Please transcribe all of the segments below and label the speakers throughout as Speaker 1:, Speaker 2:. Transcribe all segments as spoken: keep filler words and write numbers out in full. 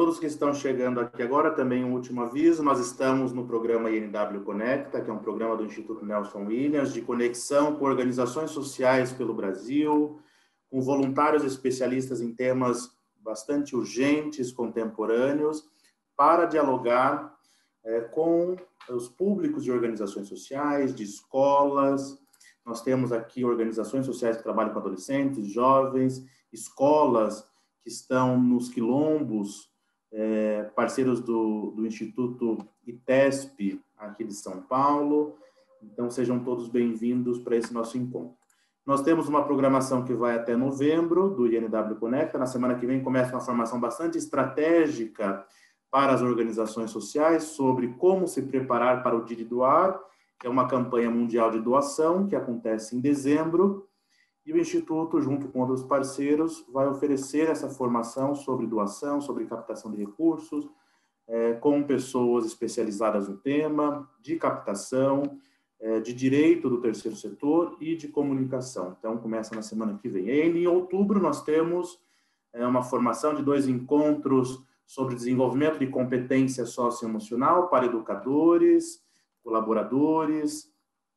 Speaker 1: todos que estão chegando aqui agora, também um último aviso, nós estamos no programa I N W Conecta, que é um programa do Instituto Nelson Williams, de conexão com organizações sociais pelo Brasil, com voluntários especialistas em temas bastante urgentes, contemporâneos, para dialogar é, com os públicos de organizações sociais, de escolas. Nós temos aqui organizações sociais que trabalham com adolescentes, jovens, escolas que estão nos quilombos, é, parceiros do, do Instituto ITESP, aqui de São Paulo. Então, sejam todos bem-vindos para esse nosso encontro. Nós temos uma programação que vai até novembro, do I N W Conecta. Na semana que vem começa uma formação bastante estratégica para as organizações sociais sobre como se preparar para o Dia de Doar, que é uma campanha mundial de doação que acontece em dezembro. E o Instituto, junto com outros parceiros, vai oferecer essa formação sobre doação, sobre captação de recursos, é, com pessoas especializadas no tema, de captação, é, de direito do terceiro setor e de comunicação. Então, começa na semana que vem. E em outubro, nós temos é, uma formação de dois encontros sobre desenvolvimento de competência socioemocional para educadores, colaboradores,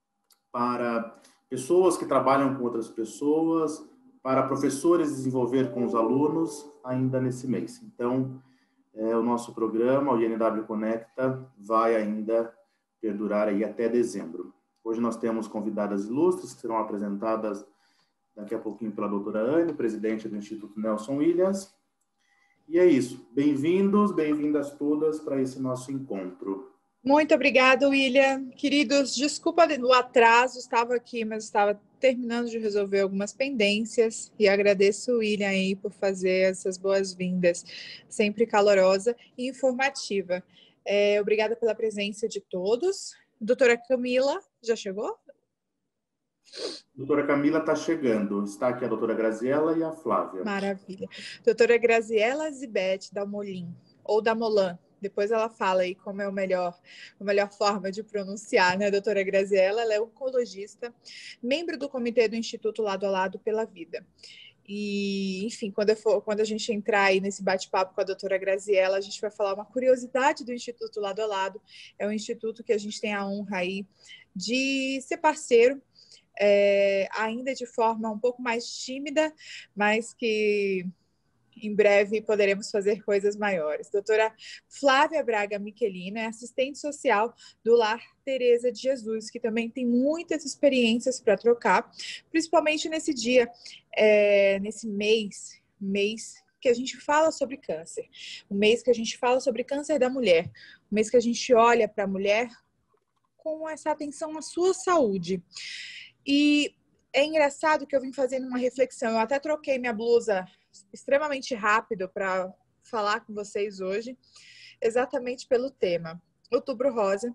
Speaker 1: para pessoas que trabalham com outras pessoas, para professores desenvolver com os alunos ainda nesse mês. Então, é, o nosso programa, o I N W Conecta, vai ainda perdurar aí até dezembro. Hoje nós temos convidadas ilustres que serão apresentadas daqui a pouquinho pela doutora Anne, presidente do Instituto Nelson Williams. E é isso. Bem-vindos, bem-vindas todas para esse nosso encontro.
Speaker 2: Muito obrigada, William. Queridos, desculpa o atraso, estava aqui, mas estava terminando de resolver algumas pendências e agradeço o William aí por fazer essas boas-vindas, sempre calorosa e informativa. É, obrigada pela presença de todos. Doutora Camila, já chegou?
Speaker 1: Doutora Camila está chegando. Está aqui a doutora Graziela e a Flávia.
Speaker 2: Maravilha. Doutora Graziela Zibete da Molim, ou da Molan. Depois ela fala aí como é o melhor, a melhor forma de pronunciar, né? A doutora Graziela, ela é oncologista, membro do comitê do Instituto Lado a Lado pela Vida. E, enfim, quando, eu for, quando a gente entrar aí nesse bate-papo com a doutora Graziela, a gente vai falar uma curiosidade do Instituto Lado a Lado. É um instituto que a gente tem a honra aí de ser parceiro, é, ainda de forma um pouco mais tímida, mas que em breve poderemos fazer coisas maiores. Doutora Flávia Braga Michelina é assistente social do Lar Teresa de Jesus, que também tem muitas experiências para trocar, principalmente nesse dia, é, nesse mês, mês que a gente fala sobre câncer, o mês que a gente fala sobre câncer da mulher, o mês que a gente olha para a mulher com essa atenção à sua saúde. E é engraçado que eu vim fazendo uma reflexão, eu até troquei minha blusa extremamente rápido para falar com vocês hoje, exatamente pelo tema. Outubro Rosa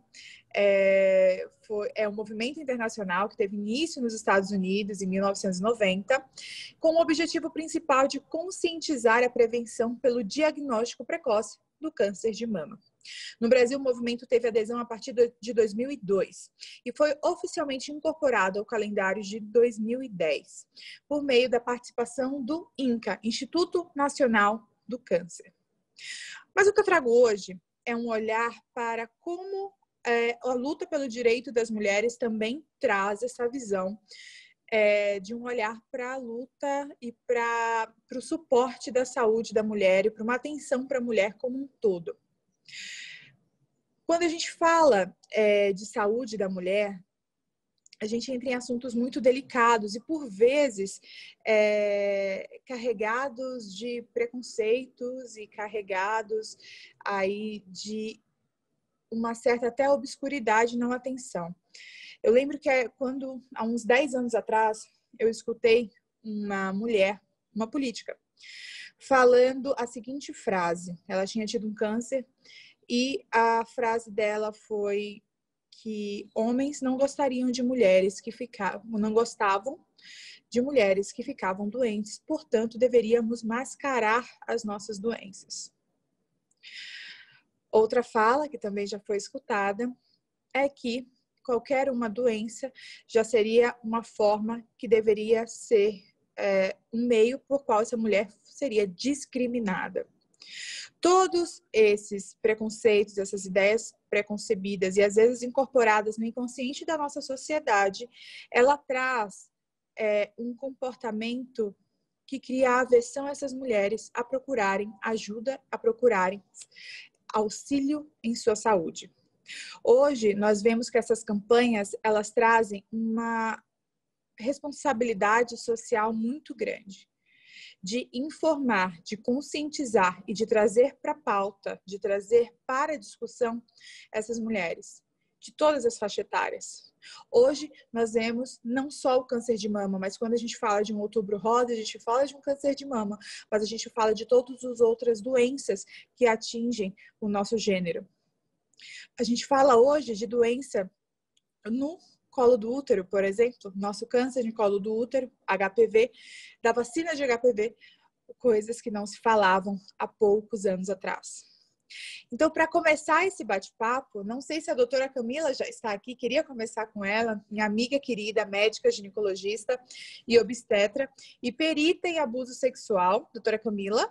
Speaker 2: é, foi, é um movimento internacional que teve início nos Estados Unidos em mil novecentos e noventa, com o objetivo principal de conscientizar a prevenção pelo diagnóstico precoce do câncer de mama. No Brasil, o movimento teve adesão a partir de dois mil e dois e foi oficialmente incorporado ao calendário de dois mil e dez, por meio da participação do INCA, Instituto Nacional do Câncer. Mas o que eu trago hoje é um olhar para como é, a luta pelo direito das mulheres também traz essa visão é, de um olhar para a luta e para o suporte da saúde da mulher e para uma atenção para a mulher como um todo. Quando a gente fala é, de saúde da mulher, a gente entra em assuntos muito delicados e, por vezes, é, carregados de preconceitos e carregados aí de uma certa até obscuridade e não atenção. Eu lembro que quando, há uns dez anos atrás, eu escutei uma mulher, uma política, falando a seguinte frase. Ela tinha tido um câncer e a frase dela foi que homens não gostariam de mulheres que ficavam, não gostavam de mulheres que ficavam doentes, portanto, deveríamos mascarar as nossas doenças. Outra fala, que também já foi escutada, é que qualquer uma doença já seria uma forma que deveria ser é, um meio por qual essa mulher seria discriminada. Todos esses preconceitos, essas ideias preconcebidas e às vezes incorporadas no inconsciente da nossa sociedade, ela traz é, um comportamento que cria aversão a essas mulheres a procurarem ajuda, a procurarem auxílio em sua saúde. Hoje, nós vemos que essas campanhas, elas trazem uma responsabilidade social muito grande de informar, de conscientizar e de trazer para a pauta, de trazer para a discussão essas mulheres, de todas as faixas etárias. Hoje, nós vemos não só o câncer de mama, mas quando a gente fala de um outubro rosa, a gente fala de um câncer de mama, mas a gente fala de todas as outras doenças que atingem o nosso gênero. A gente fala hoje de doença no colo do útero, por exemplo, nosso câncer de colo do útero, H P V, da vacina de H P V, coisas que não se falavam há poucos anos atrás. Então, para começar esse bate-papo, não sei se a doutora Camila já está aqui, queria começar com ela, minha amiga querida, médica, ginecologista e obstetra, e perita em abuso sexual, doutora Camila.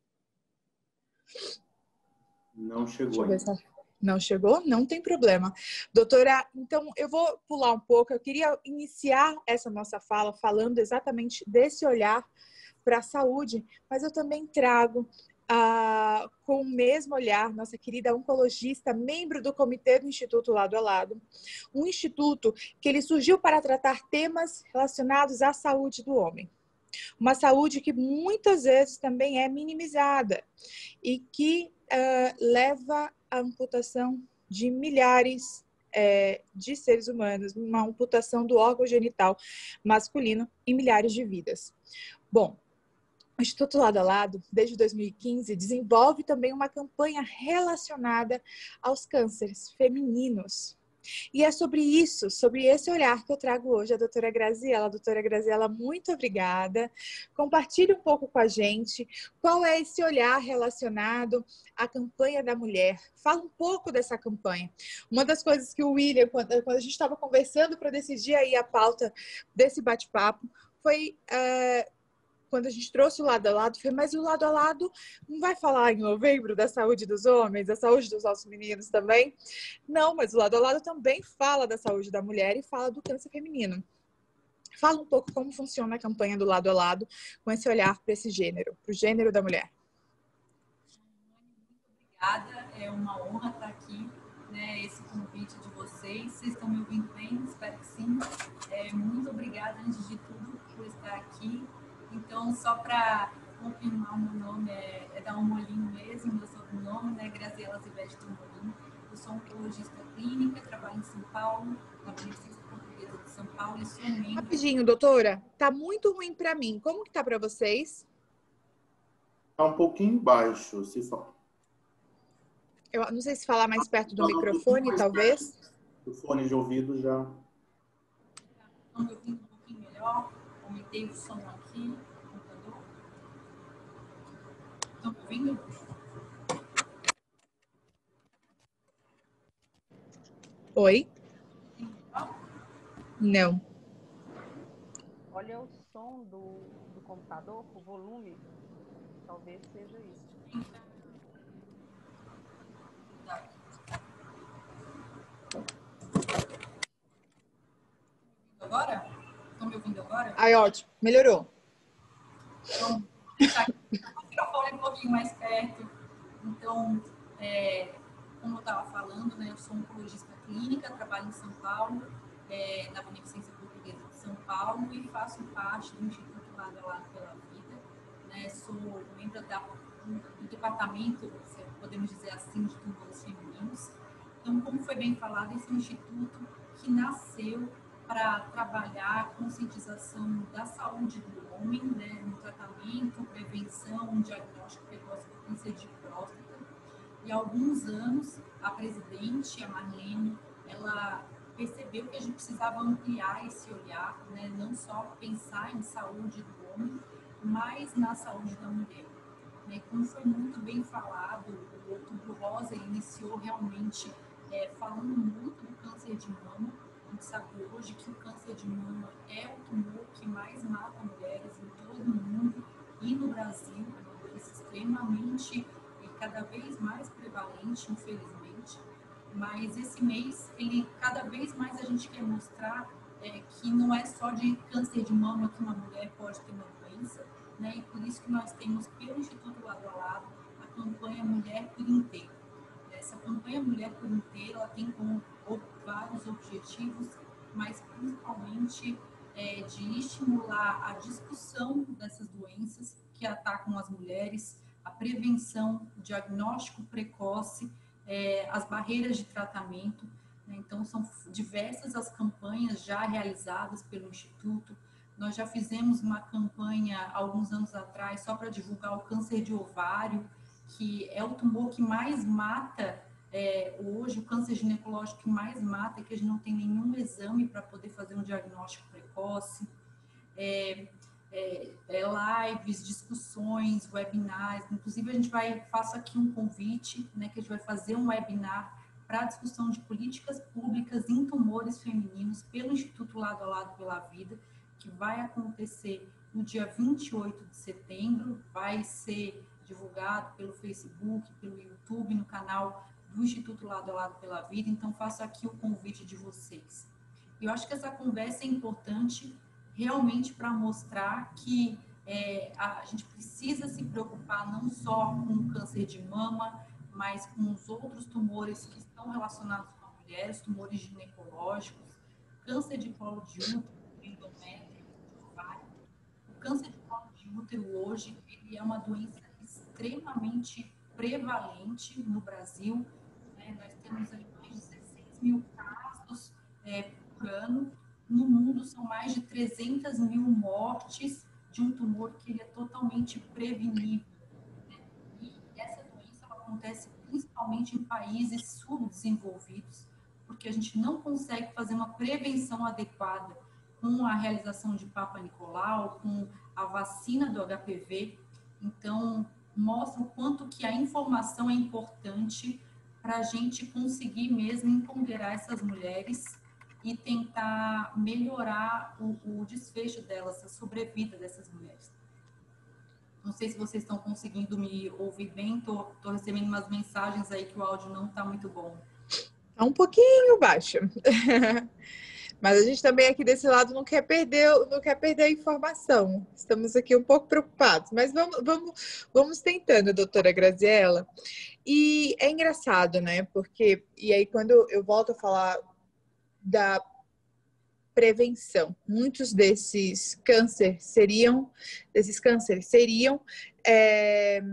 Speaker 1: Não chegou ainda.
Speaker 2: Não chegou? Não tem problema. Doutora, então eu vou pular um pouco. Eu queria iniciar essa nossa fala falando exatamente desse olhar para a saúde, mas eu também trago ah, com o mesmo olhar nossa querida oncologista, membro do comitê do Instituto Lado a Lado, um instituto que ele surgiu para tratar temas relacionados à saúde do homem. Uma saúde que muitas vezes também é minimizada e que uh, leva à amputação de milhares é, de seres humanos, uma amputação do órgão genital masculino em milhares de vidas. Bom, o Instituto Lado a Lado, desde dois mil e quinze, desenvolve também uma campanha relacionada aos cânceres femininos. E é sobre isso, sobre esse olhar que eu trago hoje a doutora Graziela. Doutora Graziela, muito obrigada. Compartilhe um pouco com a gente qual é esse olhar relacionado à campanha da mulher. Fala um pouco dessa campanha. Uma das coisas que o William, quando, quando a gente estava conversando para decidir aí a pauta desse bate-papo, foi... Uh, quando a gente trouxe o lado a lado, foi, mas o lado a lado não vai falar em novembro da saúde dos homens, da saúde dos nossos meninos também? Não, mas o lado a lado também fala da saúde da mulher e fala do câncer feminino. Fala um pouco como funciona a campanha do lado a lado com esse olhar para esse gênero, para o gênero da mulher.
Speaker 3: Muito obrigada, é uma honra estar aqui, né, esse convite de vocês. Vocês estão me ouvindo bem? Espero que sim. É, muito obrigada, antes de tudo, por estar aqui. Então, só para confirmar, o meu nome é, é da Molinho mesmo, meu sobrenome, né? Graziela Zibete do Molinho. Eu sou oncologista clínica, trabalho em São Paulo, na Beneficência Portuguesa de São Paulo e sou membro...
Speaker 2: Rapidinho, doutora, tá muito ruim para mim. Como que tá para vocês?
Speaker 1: Tá um pouquinho baixo, se fala.
Speaker 2: Eu não sei se falar mais perto do microfone, talvez.
Speaker 1: O fone de ouvido já...
Speaker 3: Estão me ouvindo um pouquinho melhor? Aumentei o som aqui no computador. Estão me ouvindo?
Speaker 2: Oi? Não.
Speaker 4: Olha o som do, do computador, o volume. Talvez seja isso.
Speaker 3: Agora? Estão me ouvindo agora?
Speaker 2: Aí, ótimo. Melhorou.
Speaker 3: Então, deixar aqui o microfone um pouquinho mais perto. Então, é, como eu estava falando, né, eu sou oncologista clínica, trabalho em São Paulo, é, na Beneficência Portuguesa de São Paulo e faço parte do Instituto Lado a Lado pela Vida. Né, sou membro da, do departamento, podemos dizer assim, de tumores femininos. Então, como foi bem falado, esse é um instituto que nasceu para trabalhar a conscientização da saúde do homem, né, no tratamento, prevenção, diagnóstico precoce do câncer de próstata. E há alguns anos, a presidente, a Marlene, ela percebeu que a gente precisava ampliar esse olhar, né, não só pensar em saúde do homem, mas na saúde da mulher. Né, como foi muito bem falado, o Outubro Rosa iniciou realmente é, falando muito do câncer de mama. A gente sabe hoje que o câncer de mama é o tumor que mais mata mulheres em todo o mundo e no Brasil, é uma doença extremamente cada vez mais prevalente, infelizmente, mas esse mês, ele, cada vez mais a gente quer mostrar é, que não é só de câncer de mama que uma mulher pode ter uma doença, né? E por isso que nós temos, pelo Instituto Lado a Lado, a campanha Mulher por Inteiro. Essa campanha Mulher por Inteiro, ela tem como vários objetivos, mas principalmente é, de estimular a discussão dessas doenças que atacam as mulheres, a prevenção, o diagnóstico precoce, é, as barreiras de tratamento. Né? Então, são diversas as campanhas já realizadas pelo Instituto. Nós já fizemos uma campanha há alguns anos atrás só para divulgar o câncer de ovário, que é o tumor que mais mata é, hoje, o câncer ginecológico que mais mata, que a gente não tem nenhum exame para poder fazer um diagnóstico precoce. É, é, é lives, discussões, webinars. Inclusive, a gente vai, faço aqui um convite, né, que a gente vai fazer um webinar para a discussão de políticas públicas em tumores femininos pelo Instituto Lado a Lado pela Vida, que vai acontecer no dia vinte e oito de setembro, vai ser divulgado pelo Facebook, pelo YouTube, no canal do Instituto Lado a Lado pela Vida. Então, faço aqui o convite de vocês. Eu acho que essa conversa é importante realmente para mostrar que é, a gente precisa se preocupar não só com o câncer de mama, mas com os outros tumores que estão relacionados com a mulher, os tumores ginecológicos, câncer de colo de útero, endométrio, ovário. O câncer de colo de útero hoje, ele é uma doença extremamente prevalente no Brasil. Né? Nós temos aí mais de dezesseis mil casos é, por ano. No mundo, são mais de trezentas mil mortes de um tumor que ele é totalmente prevenível. Né? E essa doença ela acontece principalmente em países subdesenvolvidos, porque a gente não consegue fazer uma prevenção adequada com a realização de Papa Nicolau, com a vacina do H P V. Então, mostra o quanto que a informação é importante para a gente conseguir mesmo empoderar essas mulheres e tentar melhorar o, o desfecho delas, a sobrevida dessas mulheres. Não sei se vocês estão conseguindo me ouvir bem, estou recebendo umas mensagens aí que o áudio não está muito bom.
Speaker 2: Está um pouquinho baixo. Mas a gente também aqui desse lado não quer perder, não quer perder a informação. Estamos aqui um pouco preocupados, mas vamos, vamos, vamos tentando, doutora Graziella. E é engraçado, né? Porque, e aí quando eu volto a falar da prevenção, muitos desses cânceres seriam, desses cânceres seriam é,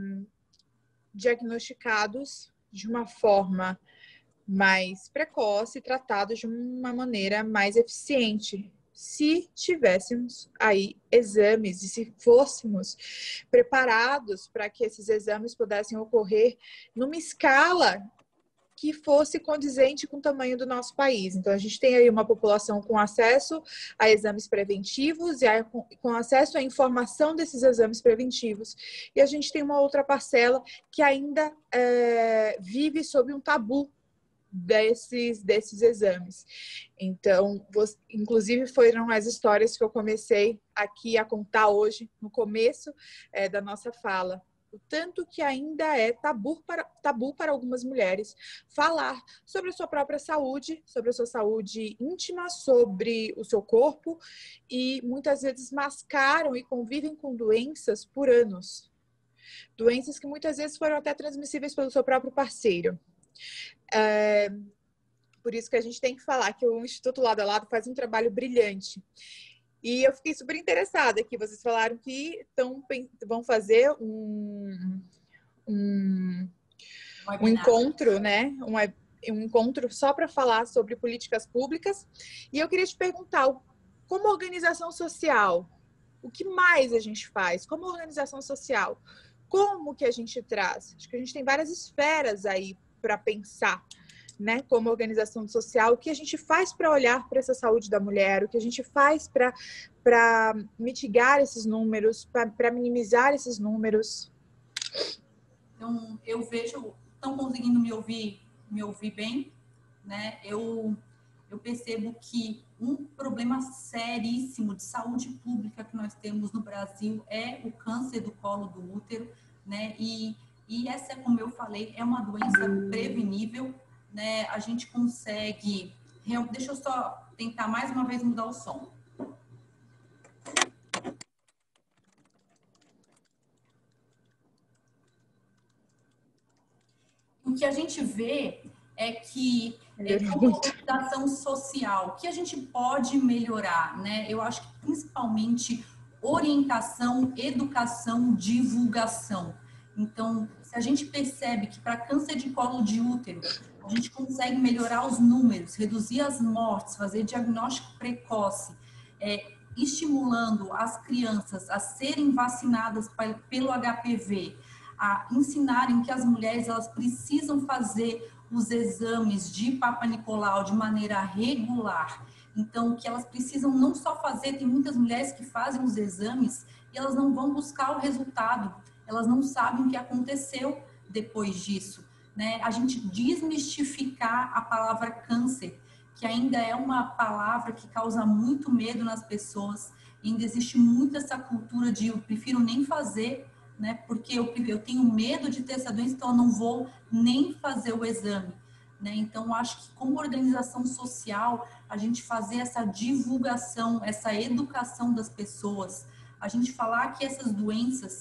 Speaker 2: diagnosticados de uma forma mais precoce, tratados de uma maneira mais eficiente, se tivéssemos aí exames e se fôssemos preparados para que esses exames pudessem ocorrer numa escala que fosse condizente com o tamanho do nosso país. Então, a gente tem aí uma população com acesso a exames preventivos e a, com acesso à informação desses exames preventivos. E a gente tem uma outra parcela que ainda é, vive sob um tabu desses, desses exames. Então, você, inclusive foram as histórias que eu comecei aqui a contar hoje, no começo é, da nossa fala. O tanto que ainda é tabu para, tabu para algumas mulheres falar sobre a sua própria saúde, sobre a sua saúde íntima, sobre o seu corpo, e muitas vezes mascaram e convivem com doenças por anos. Doenças que muitas vezes foram até transmissíveis pelo seu próprio parceiro. É, por isso que a gente tem que falar que o Instituto Lado a Lado faz um trabalho brilhante. E eu fiquei super interessada que vocês falaram que tão, vão fazer um, um, um encontro, né? Um, um encontro só para falar sobre políticas públicas. E eu queria te perguntar, como organização social, o que mais a gente faz? Como organização social, como que a gente traz? Acho que a gente tem várias esferas aí para pensar, né, como organização social, o que a gente faz para olhar para essa saúde da mulher, o que a gente faz para para mitigar esses números, para minimizar esses números.
Speaker 3: Então, eu vejo, estão conseguindo me ouvir, me ouvir bem, né? Eu, eu percebo que um problema seríssimo de saúde pública que nós temos no Brasil é o câncer do colo do útero, né? E E essa, como eu falei, é uma doença prevenível, né? A gente consegue... Deixa eu só tentar mais uma vez mudar o som. O que a gente vê é que, é, como organização social, o que a gente pode melhorar, né? Eu acho que principalmente orientação, educação, divulgação. Então, se a gente percebe que para câncer de colo de útero, a gente consegue melhorar os números, reduzir as mortes, fazer diagnóstico precoce, é, estimulando as crianças a serem vacinadas pelo H P V, a ensinarem que as mulheres elas precisam fazer os exames de Papa Nicolau de maneira regular. Então, que elas precisam não só fazer, tem muitas mulheres que fazem os exames e elas não vão buscar o resultado, elas não sabem o que aconteceu depois disso, né? A gente desmistificar a palavra câncer, que ainda é uma palavra que causa muito medo nas pessoas, ainda existe muito essa cultura de eu prefiro nem fazer, né? Porque eu, eu tenho medo de ter essa doença, então eu não vou nem fazer o exame, né? Então, eu acho que como organização social, a gente fazer essa divulgação, essa educação das pessoas, a gente falar que essas doenças,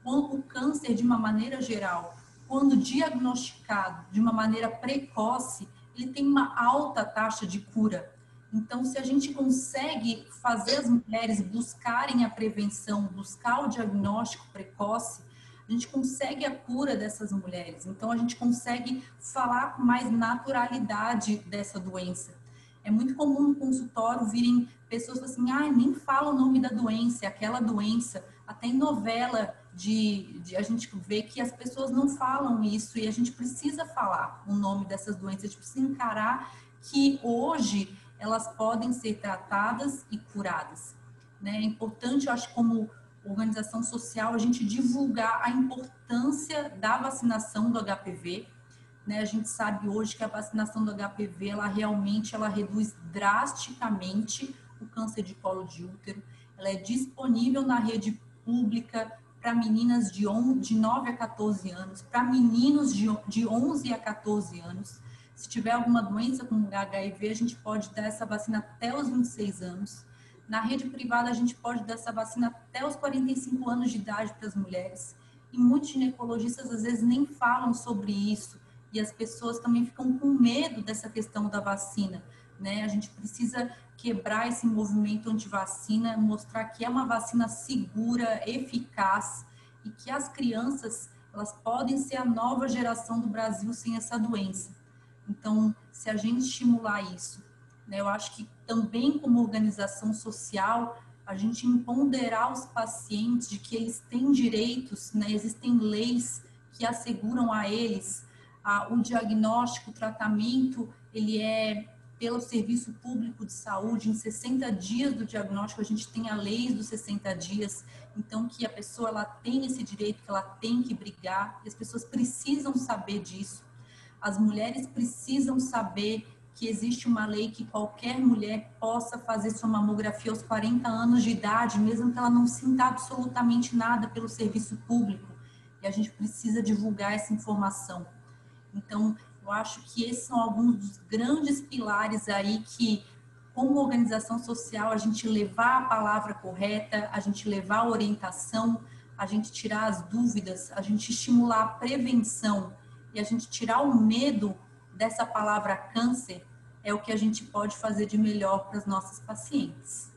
Speaker 3: o câncer de uma maneira geral, quando diagnosticado de uma maneira precoce, ele tem uma alta taxa de cura. Então, se a gente consegue fazer as mulheres buscarem a prevenção, buscar o diagnóstico precoce, a gente consegue a cura dessas mulheres. Então, a gente consegue falar com mais naturalidade dessa doença. É muito comum no consultório virem pessoas assim, ah, nem fala o nome da doença, é aquela doença. Até em novela de, de a gente vê que as pessoas não falam isso e a gente precisa falar o nome dessas doenças. A gente precisa encarar que hoje elas podem ser tratadas e curadas, né? É importante, eu acho, como organização social, a gente divulgar a importância da vacinação do H P V, né? A gente sabe hoje que a vacinação do H P V, ela realmente, ela reduz drasticamente o câncer de colo de útero, ela é disponível na rede pública para meninas de, de nove a quatorze anos, para meninos de, de onze a quatorze anos. Se tiver alguma doença como H I V, a gente pode dar essa vacina até os vinte e seis anos. Na rede privada, a gente pode dar essa vacina até os quarenta e cinco anos de idade para as mulheres. E muitos ginecologistas, às vezes, nem falam sobre isso. E as pessoas também ficam com medo dessa questão da vacina, né? A gente precisa quebrar esse movimento anti-vacina, mostrar que é uma vacina segura, eficaz e que as crianças, elas podem ser a nova geração do Brasil sem essa doença. Então, se a gente estimular isso, né, eu acho que também como organização social, a gente empoderar os pacientes de que eles têm direitos, né, existem leis que asseguram a eles a, o diagnóstico, o tratamento, ele é pelo Serviço Público de Saúde, em sessenta dias do diagnóstico, a gente tem a lei dos sessenta dias, então que a pessoa ela tem esse direito, que ela tem que brigar, e as pessoas precisam saber disso. As mulheres precisam saber que existe uma lei que qualquer mulher possa fazer sua mamografia aos quarenta anos de idade, mesmo que ela não sinta absolutamente nada pelo serviço público. E a gente precisa divulgar essa informação. Então, eu acho que esses são alguns dos grandes pilares aí que, como organização social, a gente levar a palavra correta, a gente levar a orientação, a gente tirar as dúvidas, a gente estimular a prevenção, e a gente tirar o medo dessa palavra câncer é o que a gente pode fazer de melhor para as nossas pacientes.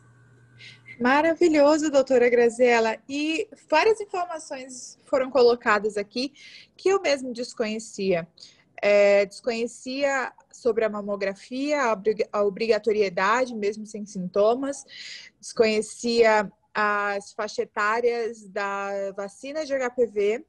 Speaker 2: Maravilhoso, doutora Graziela. E várias informações foram colocadas aqui que eu mesmo desconhecia. É, desconhecia sobre a mamografia, a obrigatoriedade, mesmo sem sintomas. Desconhecia as faixas etárias da vacina de H P V.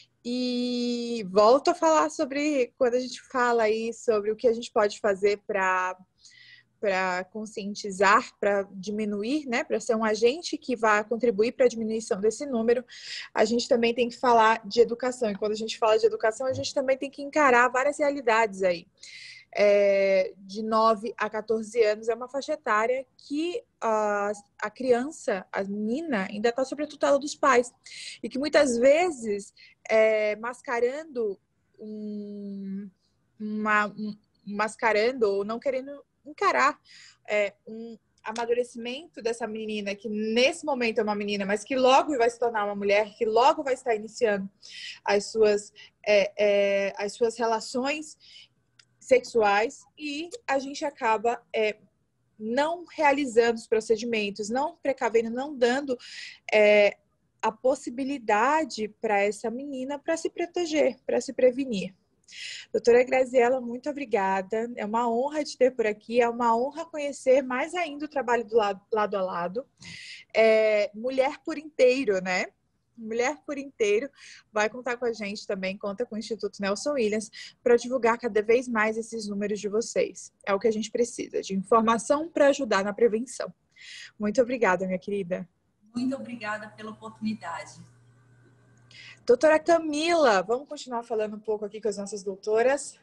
Speaker 2: E volto a falar sobre, quando a gente fala aí sobre o que a gente pode fazer para para conscientizar, para diminuir, né, para ser um agente que vai contribuir para a diminuição desse número, a gente também tem que falar de educação. E quando a gente fala de educação, a gente também tem que encarar várias realidades aí. é, de nove a quatorze anos é uma faixa etária que a, a criança, a menina, ainda está sob a tutela dos pais. E que muitas vezes, é, mascarando, um, uma, um, mascarando ou não querendo encarar é, um amadurecimento dessa menina, que nesse momento é uma menina, mas que logo vai se tornar uma mulher, que logo vai estar iniciando as suas, é, é, as suas relações sexuais, e a gente acaba é, não realizando os procedimentos, não precavendo, não dando é, a possibilidade para essa menina para se proteger, para se prevenir. Doutora Graziela, muito obrigada. É uma honra te ter por aqui, é uma honra conhecer mais ainda o trabalho do lado, lado a lado. É, Mulher por Inteiro, né? Mulher por Inteiro vai contar com a gente também, conta com o Instituto Nelson Williams para divulgar cada vez mais esses números de vocês. É o que a gente precisa, de informação para ajudar na prevenção. Muito obrigada, minha querida.
Speaker 3: Muito obrigada pela oportunidade.
Speaker 2: Doutora Camila, vamos continuar falando um pouco aqui com as nossas doutoras.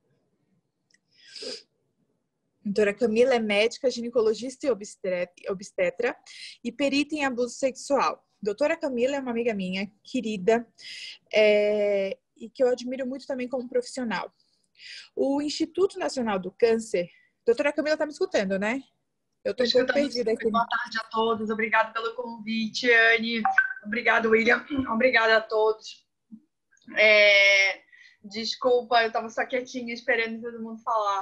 Speaker 2: Doutora Camila é médica, ginecologista e obstetra e perita em abuso sexual. Doutora Camila é uma amiga minha, querida, é, e que eu admiro muito também como profissional. O Instituto Nacional do Câncer... Doutora Camila está me escutando, né? Eu estou um pouco perdida aqui.
Speaker 5: Boa tarde a todos, obrigada pelo convite, Anne. Obrigada, William. Obrigada a todos. É... Desculpa, eu estava só quietinha esperando todo mundo falar.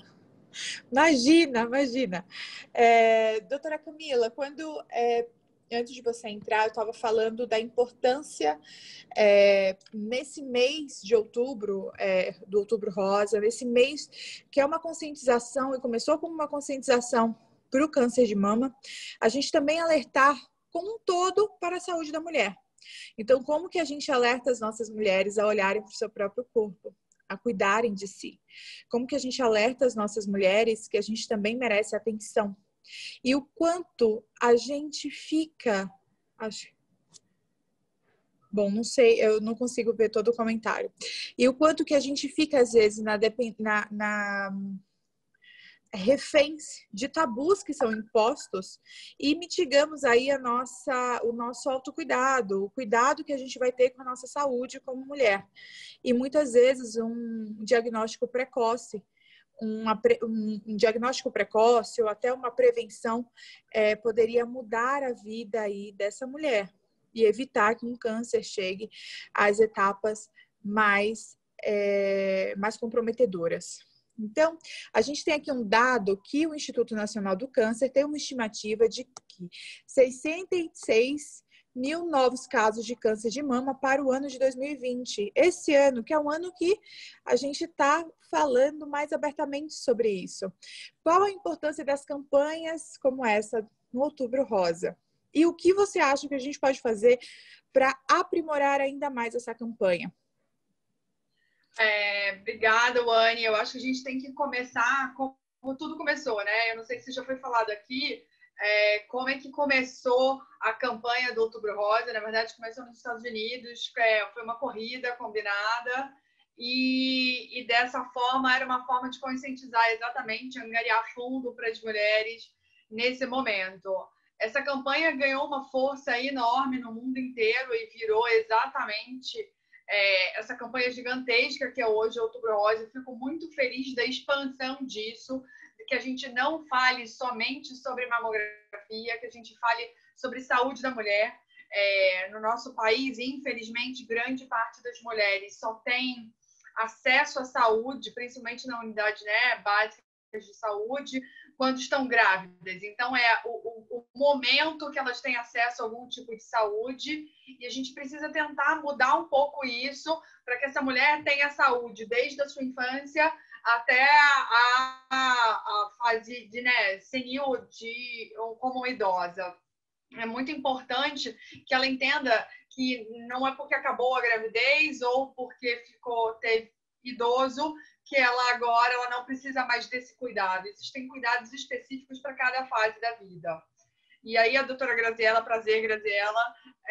Speaker 2: Imagina, imagina. É, doutora Camila, quando, é, antes de você entrar, eu estava falando da importância, é, nesse mês de outubro, é, do Outubro Rosa, nesse mês que é uma conscientização, e começou como uma conscientização para o câncer de mama, a gente também alertar como um todo para a saúde da mulher. Então, como que a gente alerta as nossas mulheres a olharem para o seu próprio corpo, a cuidarem de si? Como que a gente alerta as nossas mulheres que a gente também merece atenção? E o quanto a gente fica... Acho... Bom, não sei, eu não consigo ver todo o comentário. E o quanto que a gente fica, às vezes, na... na, na reféns de tabus que são impostos e mitigamos aí a nossa, o nosso autocuidado, o cuidado que a gente vai ter com a nossa saúde como mulher. E muitas vezes um diagnóstico precoce, uma, um diagnóstico precoce ou até uma prevenção é, poderia mudar a vida aí dessa mulher e evitar que um câncer chegue às etapas mais, é, mais comprometedoras. Então, a gente tem aqui um dado que o Instituto Nacional do Câncer tem uma estimativa de que seiscentos e seis mil novos casos de câncer de mama para o ano de dois mil e vinte. Esse ano, que é um ano que a gente está falando mais abertamente sobre isso. Qual a importância das campanhas como essa no Outubro Rosa? E o que você acha que a gente pode fazer para aprimorar ainda mais essa campanha?
Speaker 5: É, obrigada, Anne. Eu acho que a gente tem que começar como tudo começou, né? Eu não sei se já foi falado aqui, é, como é que começou a campanha do Outubro Rosa. Na verdade, começou nos Estados Unidos, é, foi uma corrida combinada e, e dessa forma era uma forma de conscientizar exatamente, angariar fundo para as mulheres nesse momento. Essa campanha ganhou uma força enorme no mundo inteiro e virou exatamente... É, essa campanha gigantesca que é hoje Outubro Rosa. Eu fico muito feliz da expansão disso, de que a gente não fale somente sobre mamografia, que a gente fale sobre saúde da mulher. É, no nosso país, infelizmente, grande parte das mulheres só tem acesso à saúde, principalmente na unidade, né, básica de saúde, quando estão grávidas. Então, é o, o, o momento que elas têm acesso a algum tipo de saúde, e a gente precisa tentar mudar um pouco isso para que essa mulher tenha saúde desde a sua infância até a, a, a fase de, né, senil, de, ou como idosa. É muito importante que ela entenda que não é porque acabou a gravidez ou porque ficou, teve idoso que ela agora ela não precisa mais desse cuidado. Existem cuidados específicos para cada fase da vida. E aí a doutora Graziela, prazer, Graziela,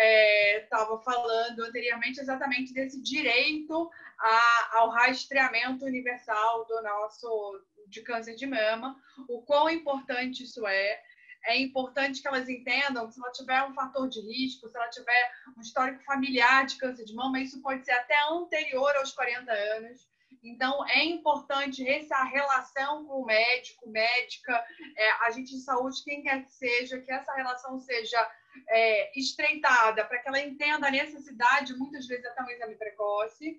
Speaker 5: estava é, falando anteriormente exatamente desse direito a, ao rastreamento universal do nosso de câncer de mama, o quão importante isso é. É importante que elas entendam que se ela tiver um fator de risco, se ela tiver um histórico familiar de câncer de mama, isso pode ser até anterior aos quarenta anos. Então, é importante essa relação com o médico, médica, é, agente de saúde, quem quer que seja, que essa relação seja é, estreitada, para que ela entenda a necessidade, muitas vezes até um exame precoce.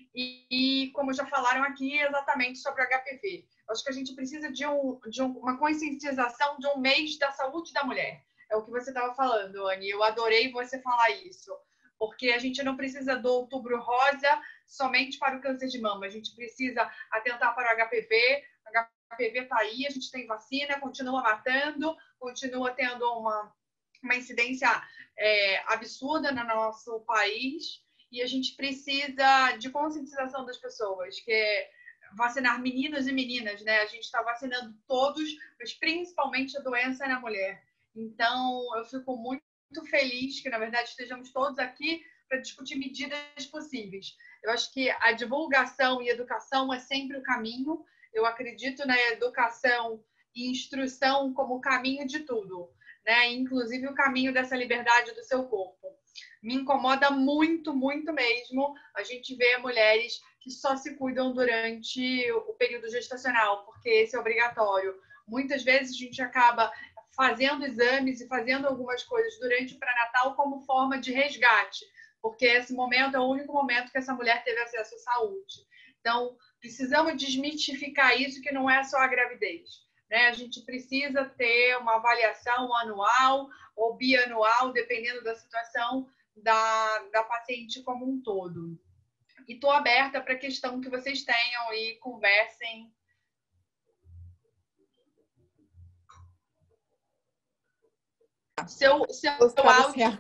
Speaker 5: E, e como já falaram aqui, exatamente sobre o H P V. Acho que a gente precisa de, um, de um, uma conscientização de um mês da saúde da mulher. É o que você estava falando, Anne. Eu adorei você falar isso. Porque a gente não precisa do Outubro Rosa somente para o câncer de mama. A gente precisa atentar para o H P V. O H P V está aí, a gente tem vacina, continua matando, continua tendo uma, uma incidência é, absurda no nosso país. E a gente precisa de conscientização das pessoas, que é vacinar meninos e meninas, né? A gente está vacinando todos, mas principalmente a doença na mulher. Então, eu fico muito feliz que, na verdade, estejamos todos aqui para discutir medidas possíveis. Eu acho que a divulgação e educação é sempre o caminho. Eu acredito na educação e instrução como o caminho de tudo, né? Inclusive o caminho dessa liberdade do seu corpo. Me incomoda muito, muito mesmo a gente ver mulheres que só se cuidam durante o período gestacional, porque esse é obrigatório. Muitas vezes a gente acaba fazendo exames e fazendo algumas coisas durante o pré-natal como forma de resgate, porque esse momento é o único momento que essa mulher teve acesso à saúde. Então, precisamos desmistificar isso, que não é só a gravidez, né? A gente precisa ter uma avaliação anual ou bianual, dependendo da situação da, da paciente como um todo. E estou aberta para a questão que vocês tenham e conversem. Seu, seu, seu áudio...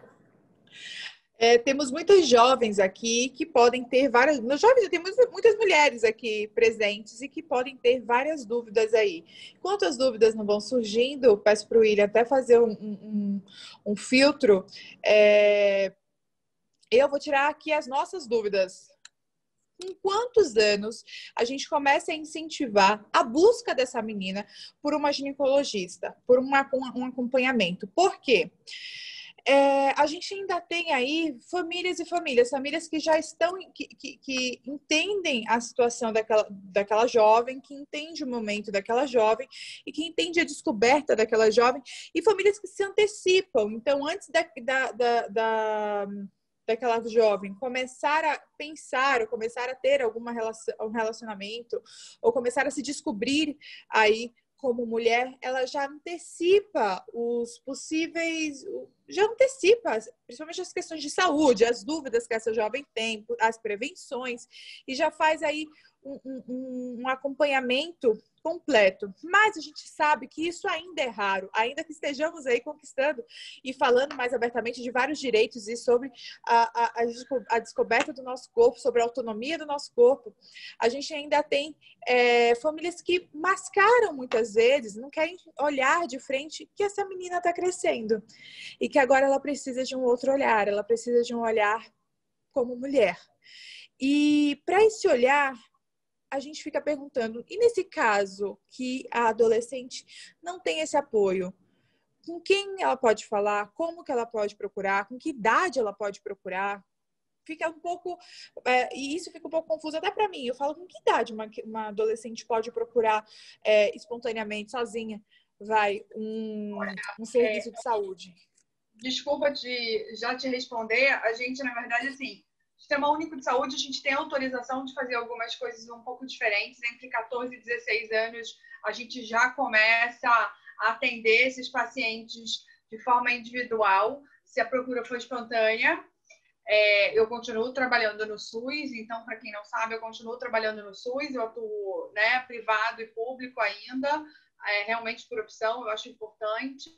Speaker 2: É, temos muitos jovens aqui que podem ter várias... Nos jovens, tem muitas, muitas mulheres aqui presentes e que podem ter várias dúvidas aí. Enquanto as dúvidas não vão surgindo, peço para o William até fazer um, um, um filtro. É, eu vou tirar aqui as nossas dúvidas. Com quantos anos a gente começa a incentivar a busca dessa menina por uma ginecologista, por uma, um acompanhamento? Por quê? É, a gente ainda tem aí famílias e famílias, famílias que já estão, que, que, que entendem a situação daquela, daquela jovem, que entende o momento daquela jovem e que entende a descoberta daquela jovem, e famílias que se antecipam. Então, antes da, da, da, da, daquela jovem começar a pensar ou começar a ter alguma relação, um relacionamento ou começar a se descobrir aí como mulher, ela já antecipa os possíveis, já antecipa, principalmente as questões de saúde, as dúvidas que essa jovem tem, as prevenções, e já faz aí um, um, um acompanhamento completo. Mas a gente sabe que isso ainda é raro, ainda que estejamos aí conquistando e falando mais abertamente de vários direitos e sobre a, a, a descoberta do nosso corpo, sobre a autonomia do nosso corpo. A gente ainda tem é, famílias que mascaram muitas vezes, não querem olhar de frente que essa menina está crescendo e que agora ela precisa de um outro olhar, ela precisa de um olhar como mulher. E para esse olhar, a gente fica perguntando, e nesse caso que a adolescente não tem esse apoio, com quem ela pode falar, como que ela pode procurar, com que idade ela pode procurar? Fica um pouco, é, e isso fica um pouco confuso até para mim. Eu falo, com que idade uma, uma adolescente pode procurar é, espontaneamente, sozinha, vai, um, um serviço de saúde?
Speaker 5: Desculpa de já te responder, a gente, na verdade, assim, Sistema Único de Saúde, a gente tem autorização de fazer algumas coisas um pouco diferentes. Entre quatorze e dezesseis anos, a gente já começa a atender esses pacientes de forma individual, se a procura for espontânea. É, eu continuo trabalhando no SUS, então, para quem não sabe, eu continuo trabalhando no SUS, eu atuo, né, privado e público ainda, é, realmente por opção, eu acho importante.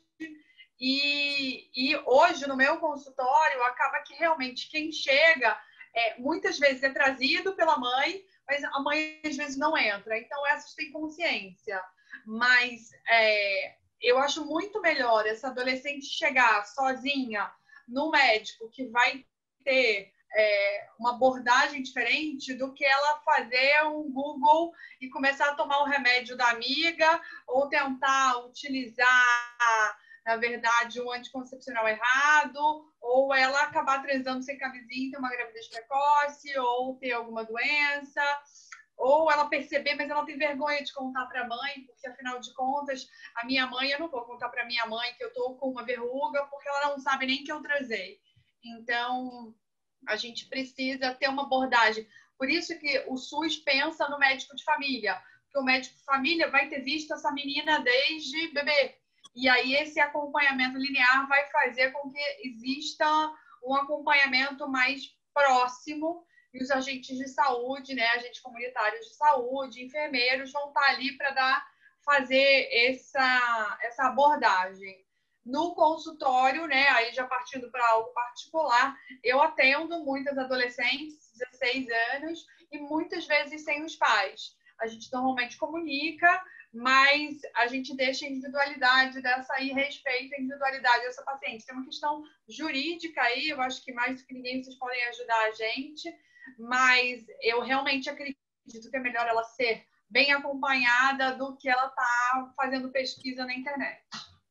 Speaker 5: E, e hoje, no meu consultório, acaba que realmente quem chega, é, muitas vezes é trazido pela mãe, mas a mãe às vezes não entra. Então, essas têm consciência. Mas é, eu acho muito melhor essa adolescente chegar sozinha no médico que vai ter é, uma abordagem diferente do que ela fazer um Google e começar a tomar o remédio da amiga ou tentar utilizar, na verdade, um anticoncepcional errado, ou ela acabar transando sem camisinha, ter uma gravidez precoce, ou ter alguma doença, ou ela perceber, mas ela tem vergonha de contar para a mãe, porque, afinal de contas, a minha mãe, eu não vou contar para minha mãe que eu estou com uma verruga, porque ela não sabe nem que eu transei. Então, a gente precisa ter uma abordagem. Por isso que o SUS pensa no médico de família, porque o médico de família vai ter visto essa menina desde bebê. E aí esse acompanhamento linear vai fazer com que exista um acompanhamento mais próximo e os agentes de saúde, né, agentes comunitários de saúde, enfermeiros vão estar ali para dar, fazer essa, essa abordagem. No consultório, né, aí já partindo para algo particular, eu atendo muitas adolescentes, dezesseis anos, e muitas vezes sem os pais. A gente normalmente comunica, mas a gente deixa a individualidade dessa e respeita a individualidade dessa paciente. Tem uma questão jurídica aí, eu acho que mais do que ninguém vocês podem ajudar a gente, mas eu realmente acredito que é melhor ela ser bem acompanhada do que ela tá fazendo pesquisa na internet.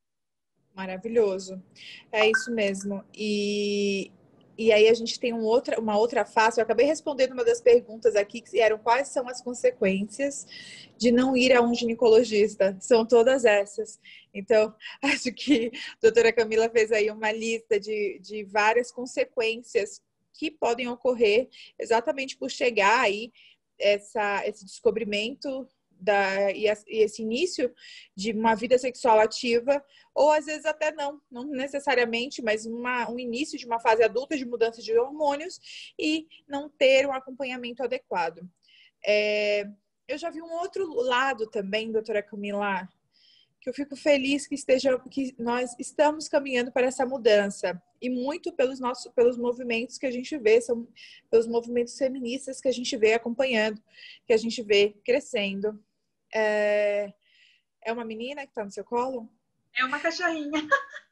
Speaker 2: Maravilhoso. É isso mesmo. E, e aí a gente tem um outra, uma outra face. Eu acabei respondendo uma das perguntas aqui, que eram quais são as consequências de não ir a um ginecologista. São todas essas. Então, acho que a doutora Camila fez aí uma lista de, de várias consequências que podem ocorrer exatamente por chegar aí essa, esse descobrimento Da, e, e esse início de uma vida sexual ativa, ou às vezes até não, não necessariamente, mas uma, um início de uma fase adulta de mudança de hormônios e não ter um acompanhamento adequado. É, eu já vi um outro lado também, doutora Camila, que eu fico feliz que, esteja, que nós estamos caminhando para essa mudança, e muito pelos, nossos, pelos movimentos que a gente vê, são pelos movimentos feministas que a gente vê acompanhando, que a gente vê crescendo. É, é uma menina que está no seu colo?
Speaker 5: É uma cachorrinha.